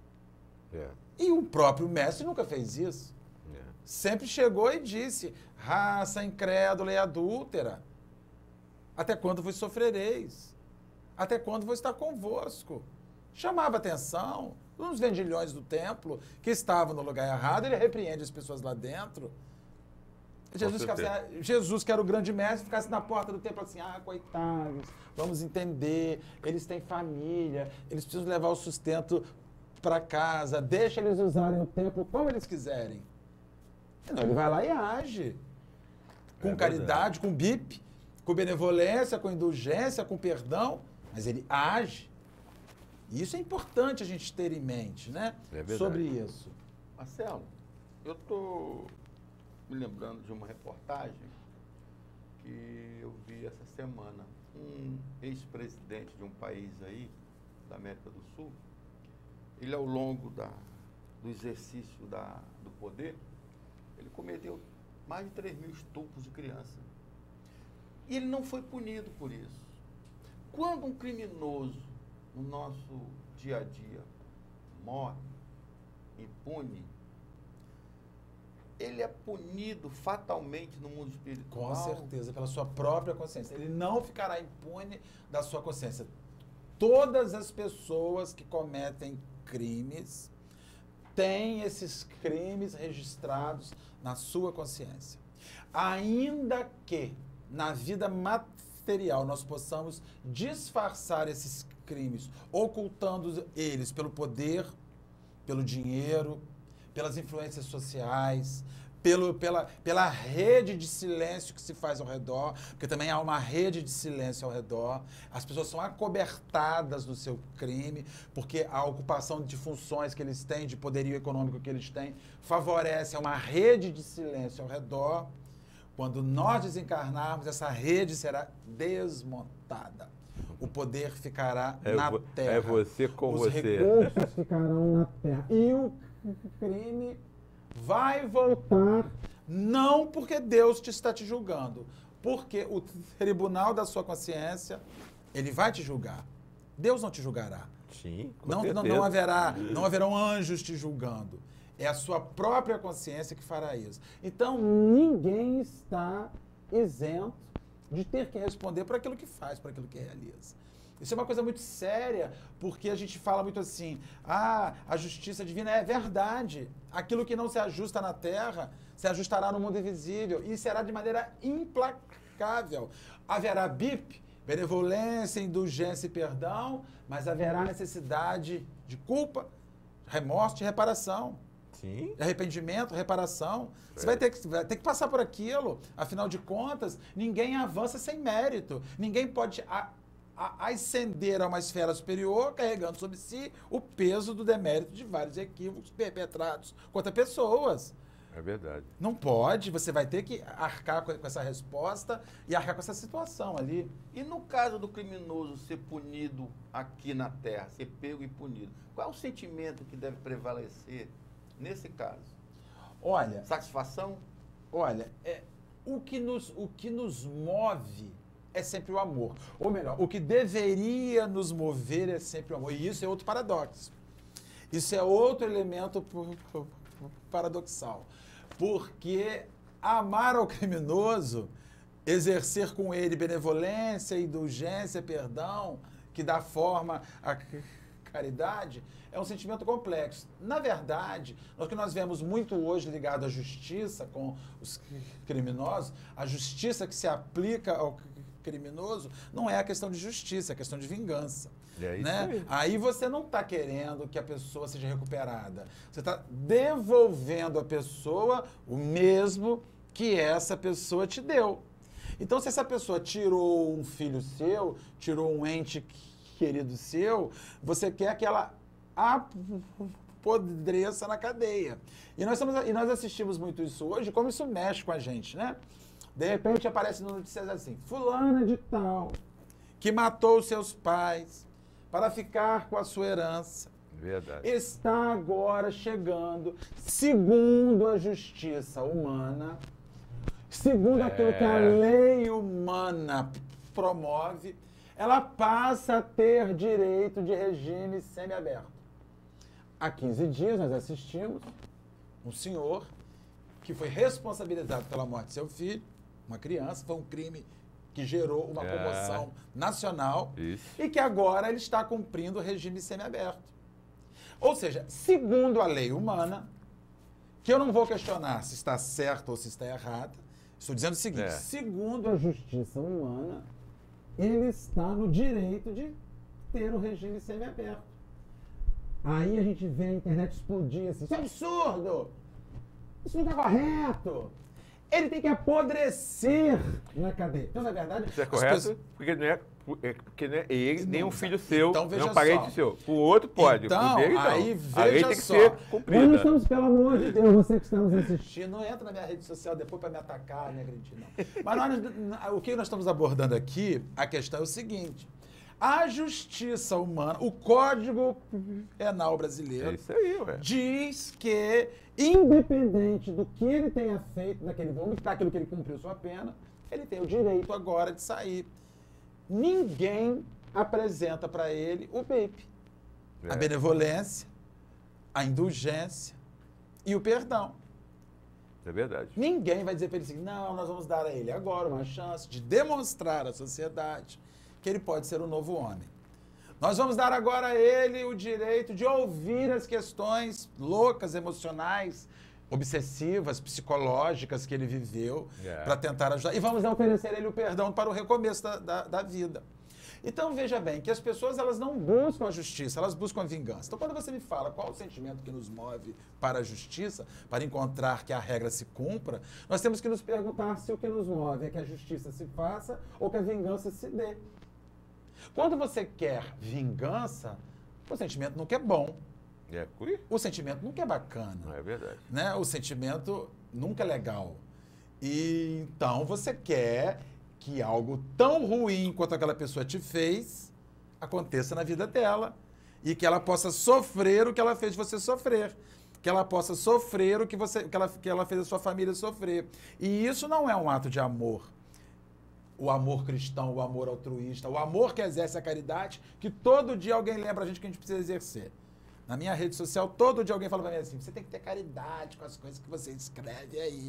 E o próprio mestre nunca fez isso. Sempre chegou e disse, raça incrédula e adúltera. Até quando vos sofrereis? Até quando vou estar convosco? Chamava atenção uns vendilhões do templo que estavam no lugar errado, ele repreende as pessoas lá dentro. Jesus, que era o grande mestre, ficasse na porta do templo assim, coitados, vamos entender, eles têm família, eles precisam levar o sustento para casa, deixa eles usarem o templo como eles quiserem. Não, ele vai lá e age. Com caridade, com bip, com benevolência, com indulgência, com perdão, mas ele age. E isso é importante a gente ter em mente, né? Sobre isso. Marcelo, eu estou me lembrando de uma reportagem que eu vi essa semana. Um ex-presidente de um país aí, da América do Sul, ele ao longo do exercício do poder, ele cometeu mais de 3.000 estupros de criança. E ele não foi punido por isso. Quando um criminoso no nosso dia a dia morre impune, ele é punido fatalmente no mundo espiritual? Com certeza, pela sua própria consciência. Ele não ficará impune da sua consciência. Todas as pessoas que cometem crimes têm esses crimes registrados na sua consciência. Ainda que na vida material nós possamos disfarçar esses crimes, ocultando eles pelo poder, pelo dinheiro, pelas influências sociais, pela rede de silêncio que se faz ao redor, porque também há uma rede de silêncio ao redor. As pessoas são acobertadas do seu crime, porque a ocupação de funções que eles têm, de poderio econômico que eles têm, favorece uma rede de silêncio ao redor. Quando nós desencarnarmos, essa rede será desmontada. O poder ficará na terra. É você com Os você. recursos ficarão na terra. E o crime vai voltar, não porque Deus está te julgando, porque o tribunal da sua consciência, ele vai te julgar. Deus não te julgará. Sim, com Não haverão anjos te julgando. É a sua própria consciência que fará isso. Então, ninguém está isento de ter que responder por aquilo que faz, por aquilo que realiza. Isso é uma coisa muito séria, porque a gente fala muito assim, a justiça divina é verdade. Aquilo que não se ajusta na terra, se ajustará no mundo invisível, e será de maneira implacável. Haverá BIP, benevolência, indulgência e perdão, mas haverá necessidade de culpa, remorso e reparação. Sim. Arrependimento, reparação. Você vai ter que passar por aquilo. Afinal de contas, ninguém avança sem mérito. Ninguém pode ascender a uma esfera superior carregando sobre si o peso do demérito de vários equívocos perpetrados contra pessoas. É verdade. Não pode, você vai ter que arcar com essa resposta e arcar com essa situação ali. E no caso do criminoso ser punido aqui na Terra, ser pego e punido, qual é o sentimento que deve prevalecer nesse caso? Olha, satisfação? Olha, o que nos move é sempre o amor. Ou melhor, o que deveria nos mover é sempre o amor. E isso é outro paradoxo. Isso é outro elemento paradoxal. Porque amar ao criminoso, exercer com ele benevolência, indulgência, perdão, que dá forma à caridade, é um sentimento complexo. Na verdade, o que nós vemos muito hoje ligado à justiça com os criminosos, a justiça que se aplica ao criminoso, não é a questão de justiça, é a questão de vingança. É isso né? Aí você não está querendo que a pessoa seja recuperada. Você está devolvendo à pessoa o mesmo que essa pessoa te deu. Então, se essa pessoa tirou um filho seu, tirou um ente querido seu, você quer que ela apodreça na cadeia. E nós assistimos muito isso hoje, como isso mexe com a gente, né? De repente aparece no noticiário assim, fulana de tal, que matou seus pais para ficar com a sua herança. Verdade. Está agora chegando, segundo a justiça humana, segundo aquilo que a lei humana promove, ela passa a ter direito de regime semiaberto. Há 15 dias nós assistimos um senhor que foi responsabilizado pela morte de seu filho, uma criança, foi um crime que gerou uma comoção nacional, Isso. e que agora ele está cumprindo o regime semiaberto. Ou seja, segundo a lei humana, que eu não vou questionar se está certo ou se está errada, estou dizendo o seguinte, segundo a justiça humana, ele está no direito de ter o regime semiaberto. Aí a gente vê a internet explodir assim, isso é absurdo! Isso não está correto! Ele tem que apodrecer na cadeia. Então, na verdade... Isso é correto? Porque não é ele, nem um filho seu, então, veja nem um parente só. seu. O outro pode, Então, o dele não. aí A lei veja tem que só. ser Nós cumprida. estamos, pelo amor de Deus, você que está nos assistindo, não entra na minha rede social depois para me atacar, me agredir, não. Mas o que nós estamos abordando aqui, a questão é o seguinte. A justiça humana, o Código Penal brasileiro, É isso aí, ué. diz que, independente do que ele tenha feito daquilo que ele cumpriu sua pena, ele tem o direito agora de sair. Ninguém apresenta para ele o BIP, a benevolência, a indulgência e o perdão. É verdade. Ninguém vai dizer para ele assim, não, nós vamos dar a ele agora uma chance de demonstrar à sociedade que ele pode ser um novo homem. Nós vamos dar agora a ele o direito de ouvir as questões loucas, emocionais, obsessivas, psicológicas que ele viveu para tentar ajudar. E vamos oferecer a ele o perdão para o recomeço da vida. Então, veja bem, que as pessoas elas não buscam a justiça, elas buscam a vingança. Então, quando você me fala qual o sentimento que nos move para a justiça, para encontrar que a regra se cumpra, nós temos que nos perguntar se o que nos move é que a justiça se faça ou que a vingança se dê. Quando você quer vingança, o sentimento nunca é bom. O sentimento nunca é bacana. Não é verdade. Né? O sentimento nunca é legal. E então você quer que algo tão ruim quanto aquela pessoa te fez aconteça na vida dela. E que ela possa sofrer o que ela fez você sofrer. Que ela possa sofrer o que ela fez a sua família sofrer. E isso não é um ato de amor. O amor cristão, o amor altruísta, o amor que exerce a caridade, que todo dia alguém lembra a gente que a gente precisa exercer. Na minha rede social, todo dia alguém fala pra mim assim, você tem que ter caridade com as coisas que você escreve aí.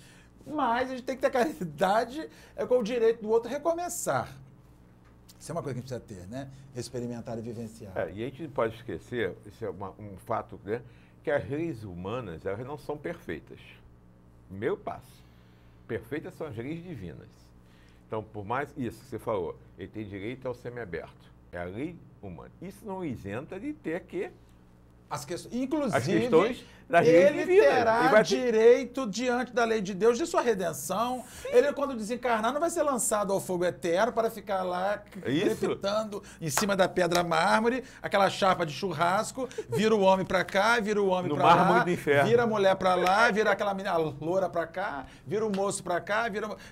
Mas a gente tem que ter caridade com o direito do outro recomeçar. Isso é uma coisa que a gente precisa ter, né? Experimentar e vivenciar. E a gente não pode esquecer, isso é um fato, né? Que as leis humanas, elas não são perfeitas. Meu passo. Perfeitas são as leis divinas. Então, por mais isso que você falou, ele tem direito ao semiaberto. É a lei humana. Isso não isenta de ter que... Inclusive, as questões da ele divina. terá direito diante da lei de Deus de sua redenção. Sim. Ele, quando desencarnar, não vai ser lançado ao fogo eterno para ficar lá crepitando em cima da pedra mármore, aquela chapa de churrasco, vira o homem para cá, vira o homem para lá, do inferno. Vira a mulher para lá, vira aquela menina loura para cá, vira o moço para cá,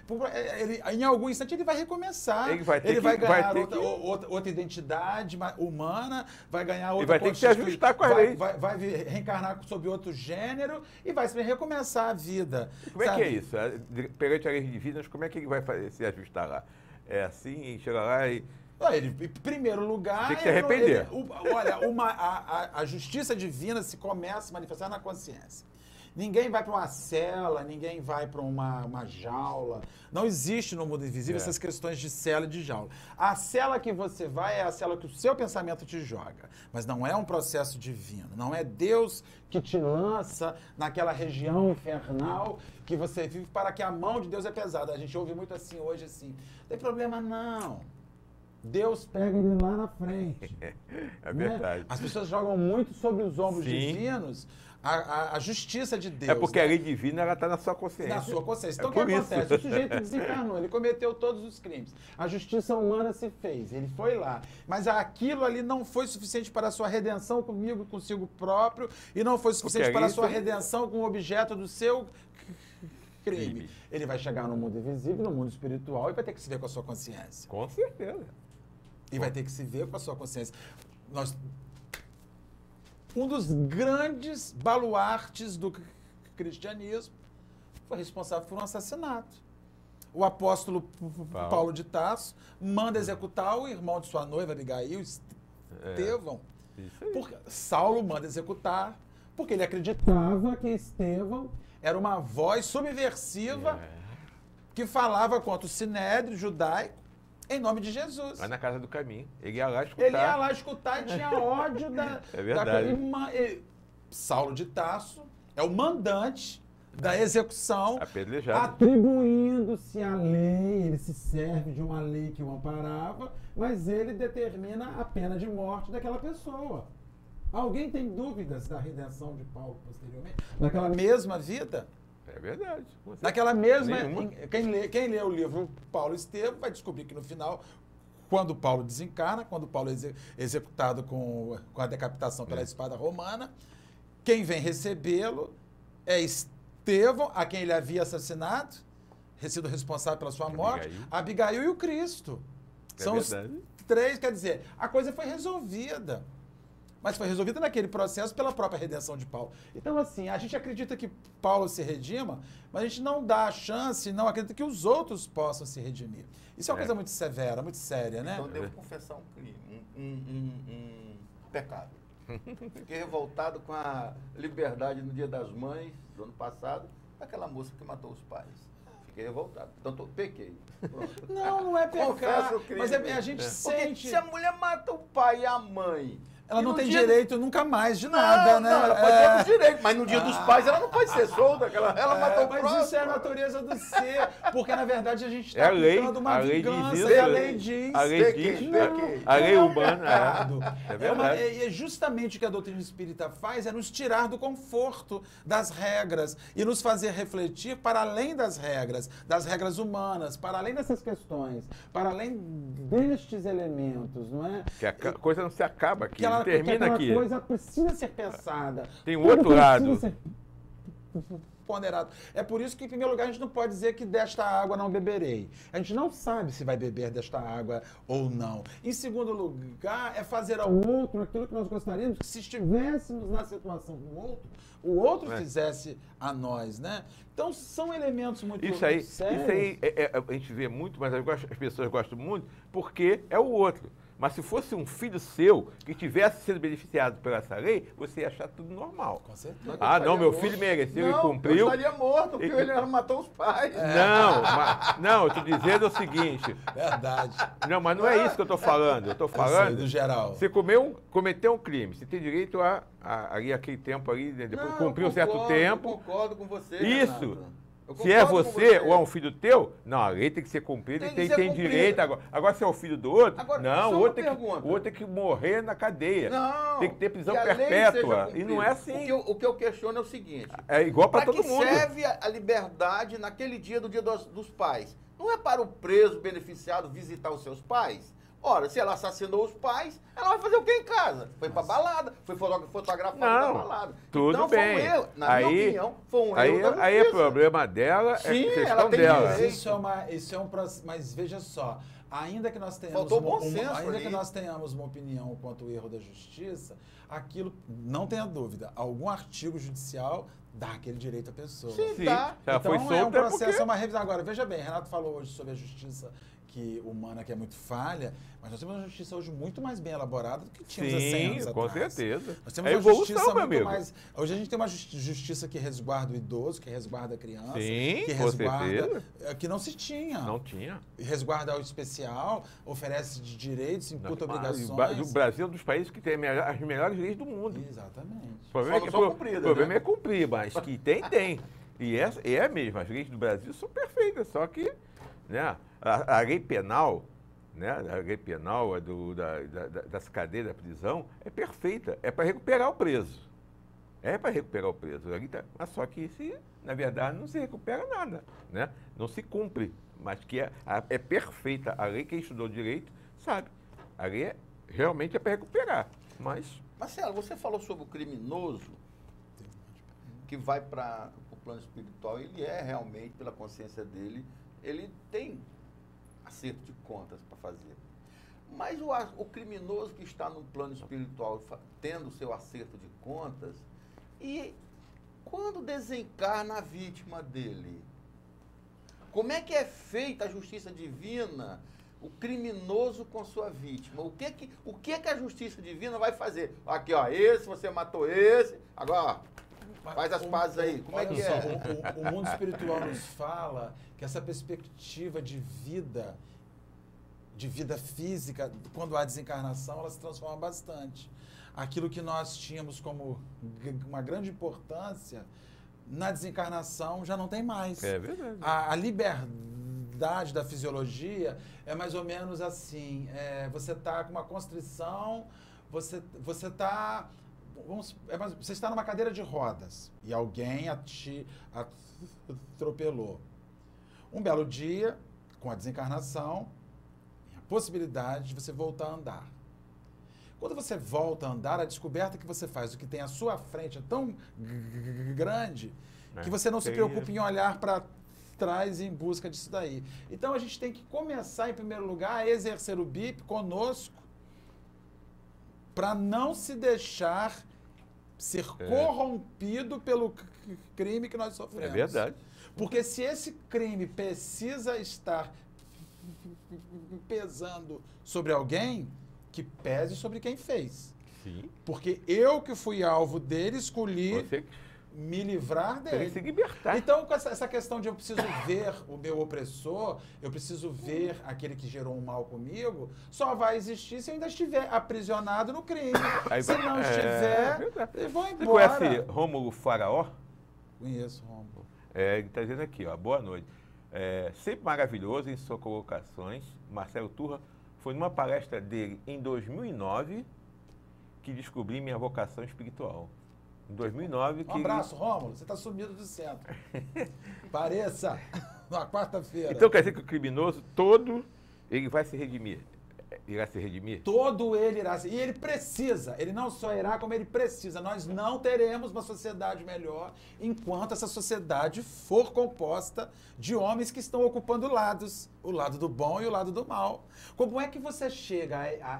em algum instante ele vai recomeçar. Ele vai ganhar outra identidade humana, vai ganhar outra... Ele vai ter que se ajustar com a lei. Vai reencarnar sob outro gênero e vai recomeçar a vida. Como é que é isso? Perante a lei divina, como é que ele vai se ajustar lá? É assim, e chega lá e... Ele, em primeiro lugar... Tem que se arrepender. Olha, a justiça divina se começa a se manifestar na consciência. Ninguém vai para uma cela, ninguém vai para uma jaula. Não existe no mundo invisível essas questões de cela e de jaula. A cela que você vai é a cela que o seu pensamento te joga. Mas não é um processo divino. Não é Deus que te lança naquela região infernal que você vive para que a mão de Deus é pesada. A gente ouve muito assim hoje, assim. Não tem problema, não. Deus pega ele lá na frente. É verdade. Né? As pessoas jogam muito sobre os ombros divinos a justiça de Deus. É porque a lei divina ela está na sua consciência. Na sua consciência. Então o que acontece? O sujeito desencarnou, ele cometeu todos os crimes. A justiça humana se fez, ele foi lá. Mas aquilo ali não foi suficiente para a sua redenção consigo próprio, e não foi suficiente para a sua redenção com o objeto do seu crime. Ele vai chegar no mundo invisível, no mundo espiritual, e vai ter que se ver com a sua consciência. Com certeza. E vai ter que se ver com a sua consciência. Um dos grandes baluartes do cristianismo foi responsável por um assassinato. O apóstolo Paulo de Tarso manda executar o irmão de sua noiva, Abigail, Estevão. Saulo manda executar porque ele acreditava que Estevão era uma voz subversiva que falava contra o sinédrio judaico em nome de Jesus. Vai na casa do caminho. Ele ia lá escutar. Ele ia lá escutar e tinha ódio da... É verdade. Saulo de Tarso é o mandante da execução, Apedrejado. atribuindo-se à lei, ele se serve de uma lei que o amparava, mas ele determina a pena de morte daquela pessoa. Alguém tem dúvidas da redenção de Paulo posteriormente? Naquela mesma vida? É verdade. Naquela mesma... Nenhuma. Quem lê o livro Paulo e Estevão vai descobrir que no final, quando Paulo desencarna, quando Paulo é executado com a decapitação pela espada romana, quem vem recebê-lo é Estevão, a quem ele havia assassinado, sido responsável pela sua morte, Abigail e o Cristo. São os três, quer dizer, a coisa foi resolvida. Mas foi resolvida naquele processo pela própria redenção de Paulo. Então, assim, a gente acredita que Paulo se redima, mas a gente não dá a chance, não acredita que os outros possam se redimir. Isso é uma coisa muito severa, muito séria, né? Então, devo confessar um crime, um pecado. Fiquei revoltado com a liberdade no Dia das Mães, do ano passado, daquela moça que matou os pais. Fiquei revoltado. Então, pequei. Pronto. Não é pecado. Confesso o crime. Mas a gente sente... Porque se a mulher mata o pai e a mãe... Ela não tem direito nunca mais de nada, né? Não, ela pode ter outro direito, mas no dia dos pais ela não pode ser solta, ela matou o mas próximo. isso é a natureza do ser, porque na verdade a gente está É a lei, aplicando uma a lei vingança, diz isso, e a lei diz. A lei diz, a lei humana. É verdade. É justamente o que a doutrina espírita faz, é nos tirar do conforto das regras e nos fazer refletir para além das regras humanas, para além dessas questões, para além destes elementos, não é? Que a coisa não se acaba aqui, não que termina aquela aqui. coisa precisa ser pensada. Tem um Tudo outro lado. precisa ser ponderado. É por isso que, em primeiro lugar, a gente não pode dizer que desta água não beberei. A gente não sabe se vai beber desta água ou não. Em segundo lugar, é fazer ao outro aquilo que nós gostaríamos que, se estivéssemos na situação do outro, o outro fizesse a nós, né? Então, são elementos muito sérios. Isso aí a gente vê muito, mas as pessoas gostam muito, porque é o outro. Mas se fosse um filho seu que tivesse sido beneficiado por essa lei, você ia achar tudo normal. Com certeza. Ah, não, meu filho mereceu e cumpriu. Eu estaria morto, porque ele matou os pais. Não, eu estou dizendo o seguinte. Verdade. Não, mas não é isso que eu estou falando. Eu estou falando do geral. Você cometeu um crime, você tem direito ali aquele tempo ali, depois cumprir um certo tempo. Eu concordo com você, Isso. Renato. Se é você ou é um filho teu, não, a lei tem que ser cumprida e tem direito. Agora, se é o filho do outro, não, o outro tem que morrer na cadeia. Não, tem que ter prisão perpétua. E não é assim. O que eu questiono é o seguinte. É igual para todo mundo. Para que serve a liberdade naquele dia do Dia dos Pais? Não é para o preso beneficiado visitar os seus pais? Ora, se ela assassinou os pais, ela vai fazer o que em casa? Foi pra balada, foi fotografada na balada. Tudo então, bem. Foi um erro, na minha opinião, foi um erro da Aí é problema dela, Sim, é questão ela tem dela. direito. Isso é um processo, mas veja só, ainda que nós tenhamos Faltou bom senso ainda ali. que nós tenhamos uma opinião quanto ao erro da justiça, aquilo, não tenha dúvida, algum artigo judicial dá aquele direito à pessoa. Sim, Tá. já foi Então solta é um processo, porque... é uma revisão. Agora, veja bem, Renato falou hoje sobre a justiça humana, que é muito falha, mas nós temos uma justiça hoje muito mais bem elaborada do que tínhamos há 100 anos com atrás. certeza. Nós temos É uma evolução, justiça meu muito amigo. mais... Hoje a gente tem uma justiça que resguarda o idoso, que resguarda a criança, Sim, que com resguarda... certeza. Que não se tinha. Não tinha. Resguarda o especial, oferece de direitos, imputa obrigações. O Brasil é um dos países que tem as melhores leis do mundo. Exatamente. O problema, Só não são cumpridas, o problema né? é cumprir, mas que tem. E é mesmo, as leis do Brasil são perfeitas, só que, né, a lei penal, né, a lei penal das cadeias da prisão é perfeita, é para recuperar o preso. É para recuperar o preso. Mas só que, na verdade, não se recupera nada, né? Não se cumpre, mas que é perfeita. A lei, quem estudou direito, sabe. A lei realmente é para recuperar, mas... Marcelo, você falou sobre o criminoso que vai para o plano espiritual. Ele é realmente, pela consciência dele, ele tem acerto de contas para fazer. Mas o criminoso que está no plano espiritual tendo o seu acerto de contas, e quando desencarna a vítima dele, como é que é feita a justiça divina, o criminoso com sua vítima? O que a justiça divina vai fazer? Aqui, ó, esse, você matou esse, agora, ó, Faz as pazes aí. Como é que Olha só, é? o mundo espiritual nos fala que essa perspectiva de vida física, quando há desencarnação, ela se transforma bastante. Aquilo que nós tínhamos como uma grande importância, na desencarnação já não tem mais. É verdade. A liberdade da fisiologia é mais ou menos assim. Você está com uma constrição, você está... você está numa cadeira de rodas e alguém te atropelou. Um belo dia, com a desencarnação, a possibilidade de você voltar a andar. Quando você volta a andar, a descoberta que você faz do que tem à sua frente é tão grande que você não se preocupa em olhar para trás em busca disso daí. Então a gente tem que começar, em primeiro lugar, a exercer o BIP conosco para não se deixar ser corrompido pelo crime que nós sofremos. É verdade. Porque se esse crime precisa estar pesando sobre alguém, que pese sobre quem fez. Sim. Porque eu que fui alvo dele, escolhi Você me livrar tem que dele. se libertar. Então, com essa questão de eu preciso ver o meu opressor, eu preciso ver aquele que gerou um mal comigo, só vai existir se eu ainda estiver aprisionado no crime. Se não estiver, eu vou Você embora. conhece Rômulo Faraó? Conheço, Rômulo. Ele está dizendo aqui, ó, boa noite. Sempre maravilhoso em suas colocações. Marcelo Turra, foi numa palestra dele em 2009 que descobri minha vocação espiritual. Em 2009 que... Um abraço, Rômulo. Você está sumido do centro. Pareça na quarta-feira. Então quer dizer que o criminoso todo, ele vai se redimir. Irá se redimir? Todo ele irá se... E ele precisa. Ele não só irá, como ele precisa. Nós não teremos uma sociedade melhor enquanto essa sociedade for composta de homens que estão ocupando lados. O lado do bom e o lado do mal. Como é que você chega a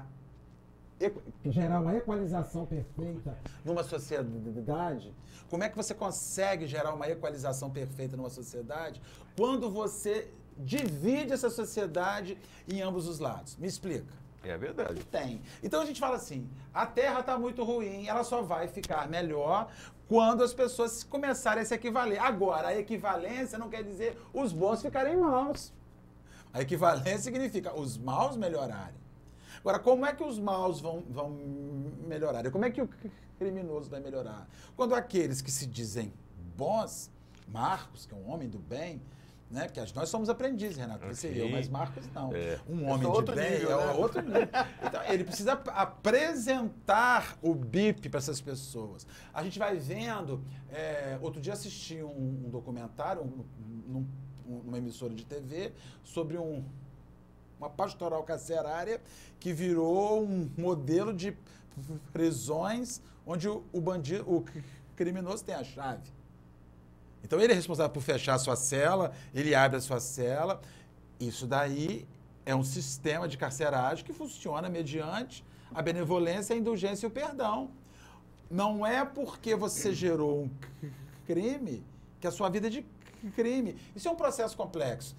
gerar uma equalização perfeita numa sociedade? Como é que você consegue gerar uma equalização perfeita numa sociedade quando você divide essa sociedade em ambos os lados? Me explica. É verdade. Tem. Então a gente fala assim, a Terra está muito ruim, ela só vai ficar melhor quando as pessoas começarem a se equivaler. Agora, a equivalência não quer dizer os bons ficarem maus. A equivalência significa os maus melhorarem. Agora, como é que os maus vão melhorar? Como é que o criminoso vai melhorar? Quando aqueles que se dizem bons, Marcos, que é um homem do bem, né? Porque nós somos aprendizes, Renato, você e eu, mas Marcos não. Um homem de bem nível, é né? outro nível. Então, ele precisa apresentar o BIP para essas pessoas. A gente vai vendo... outro dia assisti um documentário numa emissora de TV sobre uma pastoral carcerária que virou um modelo de prisões onde o criminoso tem a chave. Então, ele é responsável por fechar a sua cela, ele abre a sua cela. Isso daí é um sistema de carceragem que funciona mediante a benevolência, a indulgência e o perdão. Não é porque você gerou um crime que a sua vida é de crime. Isso é um processo complexo.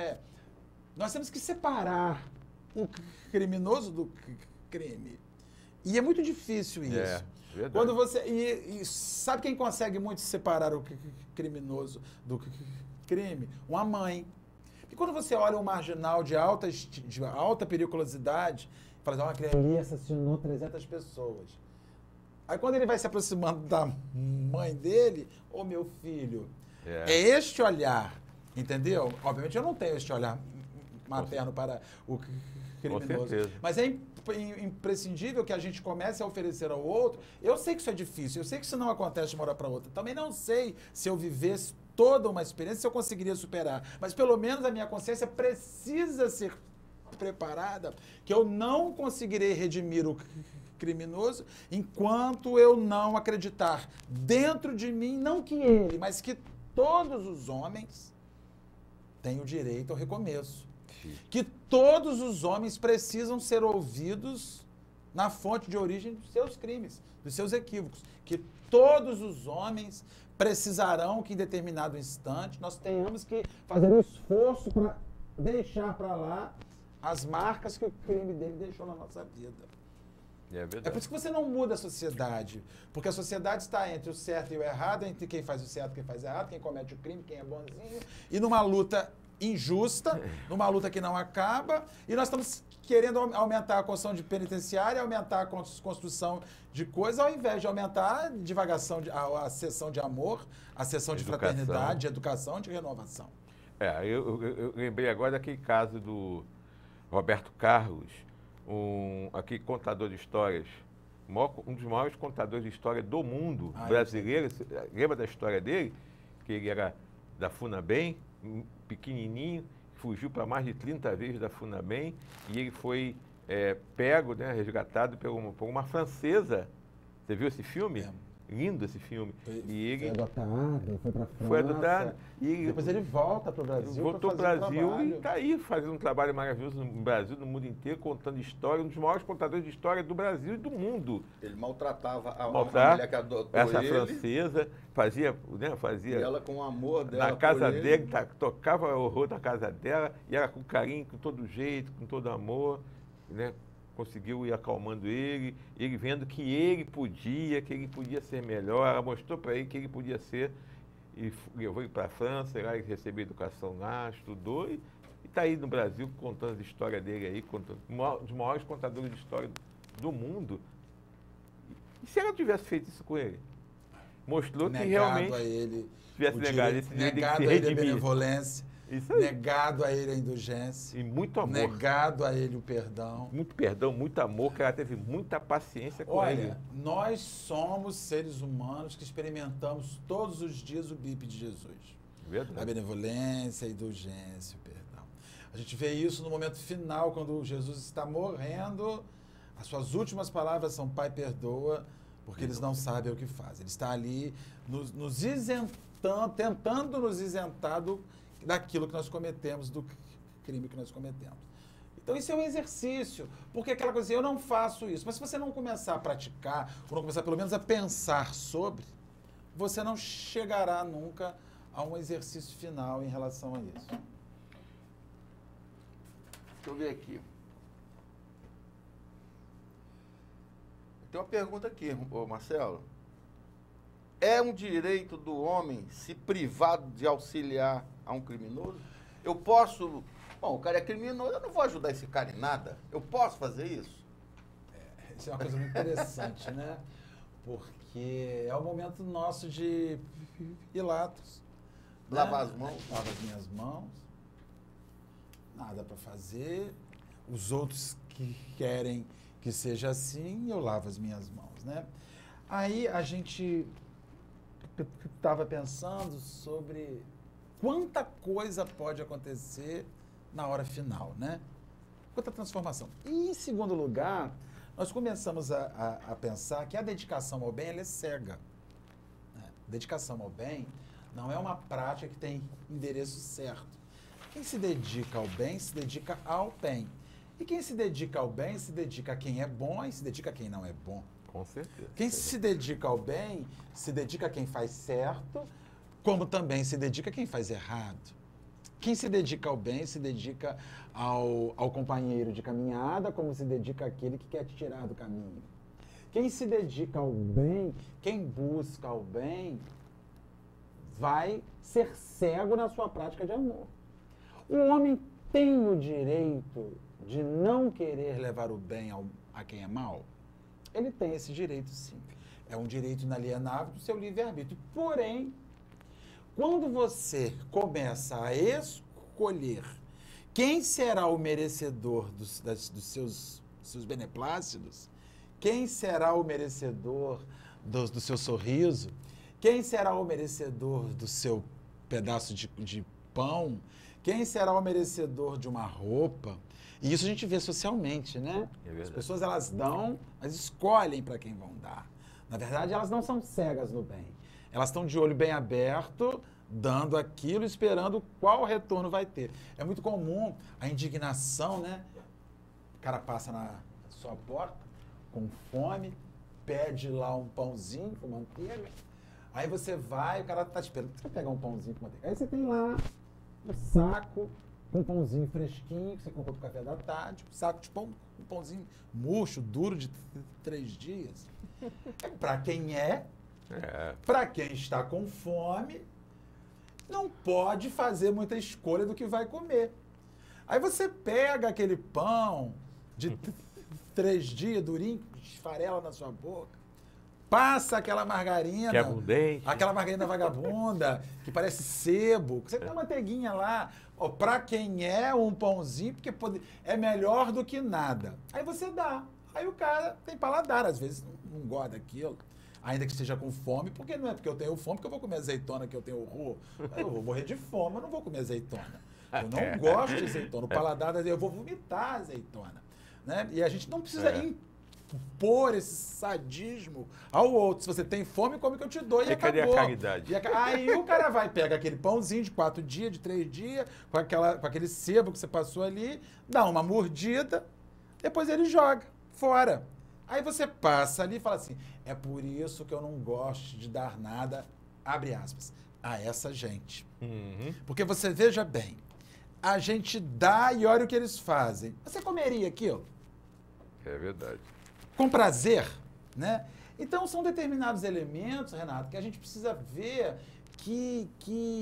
Nós temos que separar o criminoso do crime. E é muito difícil isso. Verdade. Quando você e sabe quem consegue muito separar o criminoso do crime? Uma mãe. E quando você olha um marginal de alta periculosidade, fala assim, aquele ali assassinou 300 pessoas. Aí quando ele vai se aproximando da mãe dele, ô meu filho, é este olhar, entendeu? Obviamente eu não tenho este olhar materno para o criminoso. Mas é imprescindível que a gente comece a oferecer ao outro. Eu sei que isso é difícil, eu sei que isso não acontece de uma hora para outra. Também não sei se eu vivesse toda uma experiência, se eu conseguiria superar. Mas pelo menos a minha consciência precisa ser preparada, que eu não conseguirei redimir o criminoso enquanto eu não acreditar dentro de mim, não que ele, mas que todos os homens têm o direito ao recomeço. Que todos os homens precisam ser ouvidos na fonte de origem dos seus crimes, dos seus equívocos. Que todos os homens precisarão que em determinado instante nós tenhamos que fazer um esforço para deixar para lá as marcas que o crime dele deixou na nossa vida. É verdade. É por isso que você não muda a sociedade. Porque a sociedade está entre o certo e o errado, entre quem faz o certo e quem faz o errado, quem comete o crime, quem é bonzinho. E numa luta injusta, numa luta que não acaba, e nós estamos querendo aumentar a construção de penitenciária, aumentar a construção de coisas, ao invés de aumentar a divagação, a sessão de amor, a sessão de fraternidade, de educação, de renovação. Eu lembrei agora daquele caso do Roberto Carlos, aquele contador de histórias, um dos maiores contadores de história do mundo brasileiro. Lembra da história dele? Que ele era da FUNABEM, pequenininho, fugiu para mais de 30 vezes da FUNABEM e ele foi pego, né, resgatado por uma francesa. Você viu esse filme? Lindo esse filme. Foi adotado, foi para a França. Foi adotado. E depois ele volta para o Brasil. Voltou para o Brasil e está aí fazendo um trabalho maravilhoso no Brasil, no mundo inteiro, contando história, um dos maiores contadores de história do Brasil e do mundo. Ele maltratava a mulher que adotou essa ele. francesa, fazia... E ela com o amor dela na casa dele, tocava o horror da casa dela, e ela com carinho, com todo jeito, com todo amor, né? Conseguiu ir acalmando ele vendo que ele podia ser melhor, ela mostrou para ele que ele podia ser, e levou ele para a França, lá ele recebeu educação lá, estudou, e está aí no Brasil contando a história dele aí, um dos maiores contadores de história do mundo. E se ela tivesse feito isso com ele? Mostrou negado que realmente a ele, tivesse negado esse direito de se negado a ele a redimir. benevolência. Isso aí. Negado a ele a indulgência. E muito amor. Negado a ele o perdão. Muito perdão, muito amor, que ela teve muita paciência com ele. Olha, nós somos seres humanos que experimentamos todos os dias o BIP de Jesus. Verdade. A benevolência, a indulgência, o perdão. A gente vê isso no momento final, quando Jesus está morrendo. As suas últimas palavras são: Pai, perdoa, porque eles não sabem o que fazem. Ele está ali nos isentando, tentando nos isentar daquilo que nós cometemos, do crime que nós cometemos. Então isso é um exercício, porque aquela coisa assim, eu não faço isso, mas se você não começar a praticar, ou não começar pelo menos a pensar sobre, você não chegará nunca a um exercício final em relação a isso. Deixa eu ver aqui. Tem uma pergunta aqui, Marcelo. É um direito do homem se privar de auxiliar a um criminoso? Eu posso... Bom, o cara é criminoso, eu não vou ajudar esse cara em nada. Eu posso fazer isso? Isso é uma coisa muito interessante, né? Porque é o momento nosso de Pilatos. Lavar as mãos. Lavo as minhas mãos. Nada para fazer. Os outros que querem que seja assim, eu lavo as minhas mãos, né? Aí a gente estava pensando sobre quanta coisa pode acontecer na hora final, né? Quanta transformação. E, em segundo lugar, nós começamos a pensar que a dedicação ao bem, ela é cega. Né? Dedicação ao bem não é uma prática que tem endereço certo. Quem se dedica ao bem, se dedica ao bem. E quem se dedica ao bem, se dedica a quem é bom e se dedica a quem não é bom. Com certeza. Quem se dedica ao bem, se dedica a quem faz certo, como também se dedica a quem faz errado. Quem se dedica ao bem, se dedica ao companheiro de caminhada, como se dedica àquele que quer te tirar do caminho. Quem se dedica ao bem, quem busca o bem, vai ser cego na sua prática de amor. O homem tem o direito de não querer levar o bem a quem é mal? Ele tem esse direito, sim. É um direito inalienável do seu livre-arbítrio. Porém, quando você começa a escolher quem será o merecedor dos seus beneplácitos, quem será o merecedor do seu sorriso, quem será o merecedor do seu pedaço de pão, quem será o merecedor de uma roupa. E isso a gente vê socialmente, né? As pessoas, elas dão, mas escolhem para quem vão dar. Na verdade, elas não são cegas no bem. Elas estão de olho bem aberto, dando aquilo, esperando qual retorno vai ter. É muito comum a indignação, né? O cara passa na sua porta com fome, pede lá um pãozinho com manteiga. Aí você vai, o cara tá te esperando. Você vai pegar um pãozinho com manteiga. Aí você tem lá o saco com um pãozinho fresquinho, que você comprou pro café da tarde, um saco de pão, um pãozinho murcho, duro, de 3 dias. Para quem para quem está com fome, não pode fazer muita escolha do que vai comer. Aí você pega aquele pão de 3 dias, durinho, esfarela na sua boca, passa aquela margarina, Quebra um dente. aquela margarina vagabunda, que parece sebo, você tem uma manteiguinha lá, para quem é um pãozinho, porque é melhor do que nada. Aí você dá. Aí o cara tem paladar, às vezes não gosta daquilo, ainda que esteja com fome, porque não é porque eu tenho fome que eu vou comer azeitona, que eu tenho horror. Eu vou morrer de fome, eu não vou comer azeitona. Eu não gosto de azeitona. O paladar, eu vou vomitar azeitona. Né? E a gente não precisa impor esse sadismo ao outro. Se você tem fome, come que eu te dou e acabou. Cadê a caridade? Aí o cara vai, pega aquele pãozinho de 4 dias, de 3 dias, com aquele sebo que você passou ali, dá uma mordida, depois ele joga fora. Aí você passa ali e fala assim, é por isso que eu não gosto de dar nada, abre aspas, a essa gente. Porque você veja bem, a gente dá e olha o que eles fazem. Você comeria aquilo? É verdade. Com prazer, né? Então são determinados elementos, Renato, que a gente precisa ver que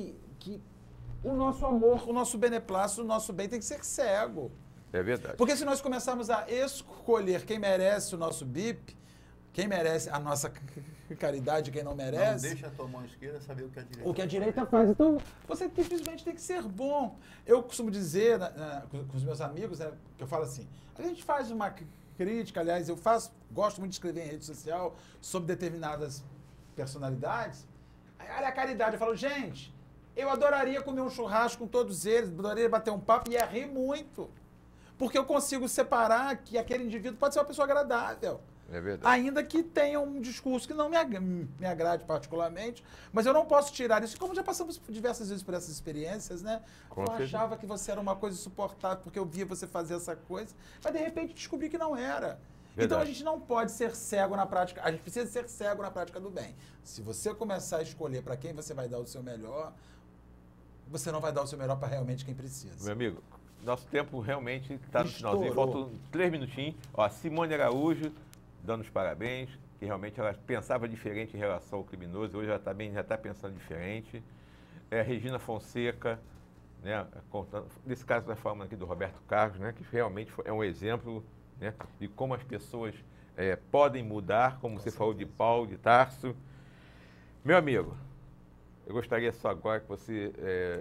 o nosso amor, o nosso beneplácito, o nosso bem tem que ser cego. É verdade. Porque se nós começarmos a escolher quem merece o nosso BIP, quem merece a nossa caridade, quem não merece... Não deixa a tua mão esquerda saber o que a direita faz. O que a direita faz. Então, você simplesmente tem que ser bom. Eu costumo dizer com os meus amigos, né, que eu falo assim, a gente faz uma crítica, aliás, gosto muito de escrever em rede social sobre determinadas personalidades. Olha a caridade, eu falo, gente, eu adoraria comer um churrasco com todos eles, adoraria bater um papo e ia rir muito. Porque eu consigo separar que aquele indivíduo pode ser uma pessoa agradável. É verdade. Ainda que tenha um discurso que não me agrade particularmente, mas eu não posso tirar isso. Como já passamos diversas vezes por essas experiências, né? Eu achava que você era uma coisa insuportável porque eu via você fazer essa coisa, mas de repente descobri que não era. Verdade. Então a gente não pode ser cego na prática, a gente precisa ser cego na prática do bem. Se você começar a escolher para quem você vai dar o seu melhor, você não vai dar o seu melhor para realmente quem precisa. Meu amigo, nosso tempo realmente está no finalzinho, faltam 3 minutinhos. Ó, Simone Araújo, dando os parabéns, que realmente ela pensava diferente em relação ao criminoso, hoje ela também já está pensando diferente. Regina Fonseca, né, contando, nesse caso nós falamos aqui do Roberto Carlos, né, que realmente é um exemplo, né, de como as pessoas podem mudar, como você falou de Paulo de Tarso. Meu amigo, eu gostaria só agora que você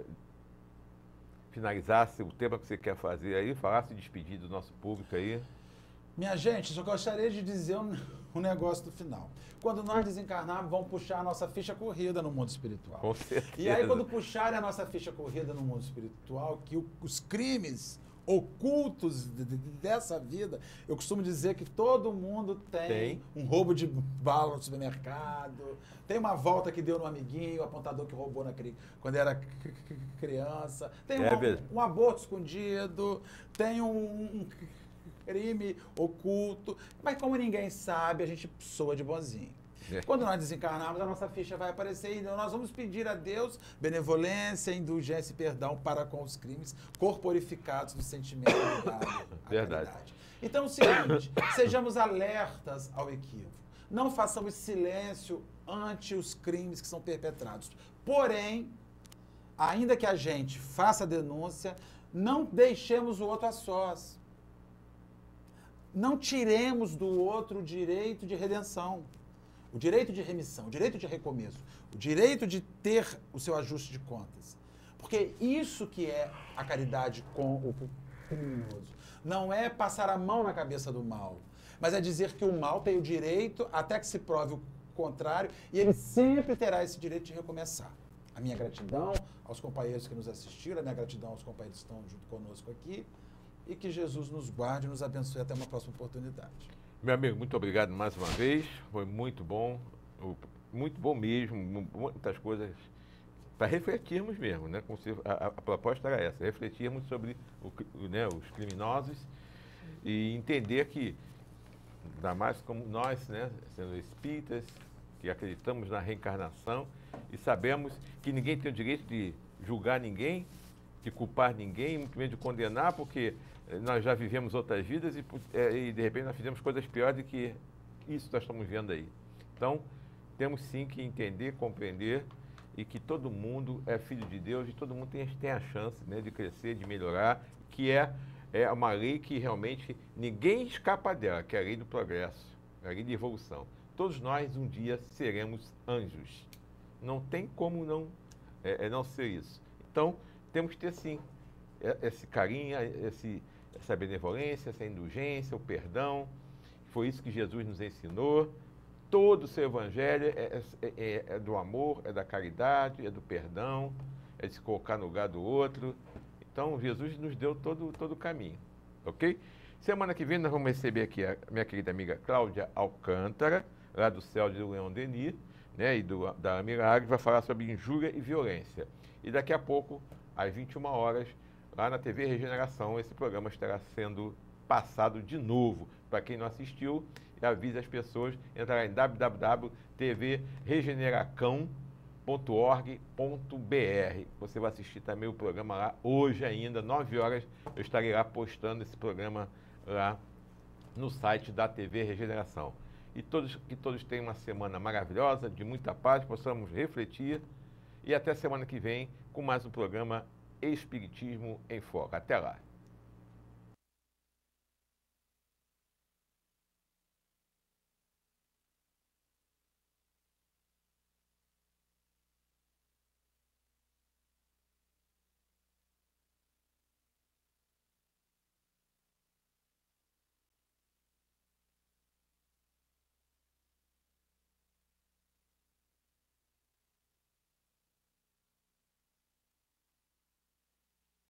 finalizasse o tema que você quer fazer aí, falasse despedir do nosso público aí. Minha gente, só gostaria de dizer um negócio do final. Quando nós desencarnarmos, vão puxar a nossa ficha corrida no mundo espiritual. Com certeza. E aí, quando puxarem a nossa ficha corrida no mundo espiritual, que os crimes ocultos dessa vida, eu costumo dizer que todo mundo tem um roubo de bala no supermercado, tem uma volta que deu no amiguinho, o apontador que roubou quando era criança, tem um aborto escondido, tem um crime oculto, mas como ninguém sabe, a gente soa de bonzinho. Quando nós desencarnarmos, a nossa ficha vai aparecer e nós vamos pedir a Deus benevolência, indulgência e perdão para com os crimes corporificados do sentimento da verdade. Então, é o seguinte, sejamos alertas ao equívoco. Não façamos silêncio ante os crimes que são perpetrados. Porém, ainda que a gente faça a denúncia, não deixemos o outro a sós. Não tiremos do outro o direito de redenção, o direito de remissão, o direito de recomeço, o direito de ter o seu ajuste de contas. Porque isso que é a caridade com o criminoso. Não é passar a mão na cabeça do mal, mas é dizer que o mal tem o direito, até que se prove o contrário, e ele sempre terá esse direito de recomeçar. A minha gratidão aos companheiros que nos assistiram, a minha gratidão aos companheiros que estão junto conosco aqui, e que Jesus nos guarde e nos abençoe até uma próxima oportunidade. Meu amigo, muito obrigado mais uma vez, foi muito bom mesmo, muitas coisas para refletirmos mesmo, né? Como se a proposta era essa, refletirmos sobre os criminosos e entender que, ainda mais como nós, né, sendo espíritas, que acreditamos na reencarnação e sabemos que ninguém tem o direito de julgar ninguém de culpar ninguém, muito menos de condenar, porque nós já vivemos outras vidas e de repente nós fizemos coisas piores do que isso nós estamos vendo aí. Então, temos sim que entender, compreender e que todo mundo é filho de Deus e todo mundo tem a chance, né, de crescer, de melhorar, que é uma lei que realmente ninguém escapa dela, que é a lei do progresso, a lei de evolução. Todos nós um dia seremos anjos. Não tem como não ser isso. Então, temos que ter sim esse carinho, essa benevolência, essa indulgência, o perdão. Foi isso que Jesus nos ensinou. Todo o seu evangelho é do amor, é da caridade, é do perdão, é de se colocar no lugar do outro. Então, Jesus nos deu todo o caminho, ok? Semana que vem nós vamos receber aqui a minha querida amiga Cláudia Alcântara, lá do Céu de Leon Denis, né, e da Milagre, vai falar sobre injúria e violência. E daqui a pouco, às 21 horas, lá na TV Regeneração, esse programa estará sendo passado de novo. Para quem não assistiu, avise as pessoas, entrar em www.tvregeneracão.org.br. Você vai assistir também o programa lá hoje ainda, 9 horas, eu estarei lá postando esse programa lá no site da TV Regeneração. E que todos tenham uma semana maravilhosa, de muita paz, possamos refletir e até semana que vem com mais um programa Espiritismo em Foco. Até lá!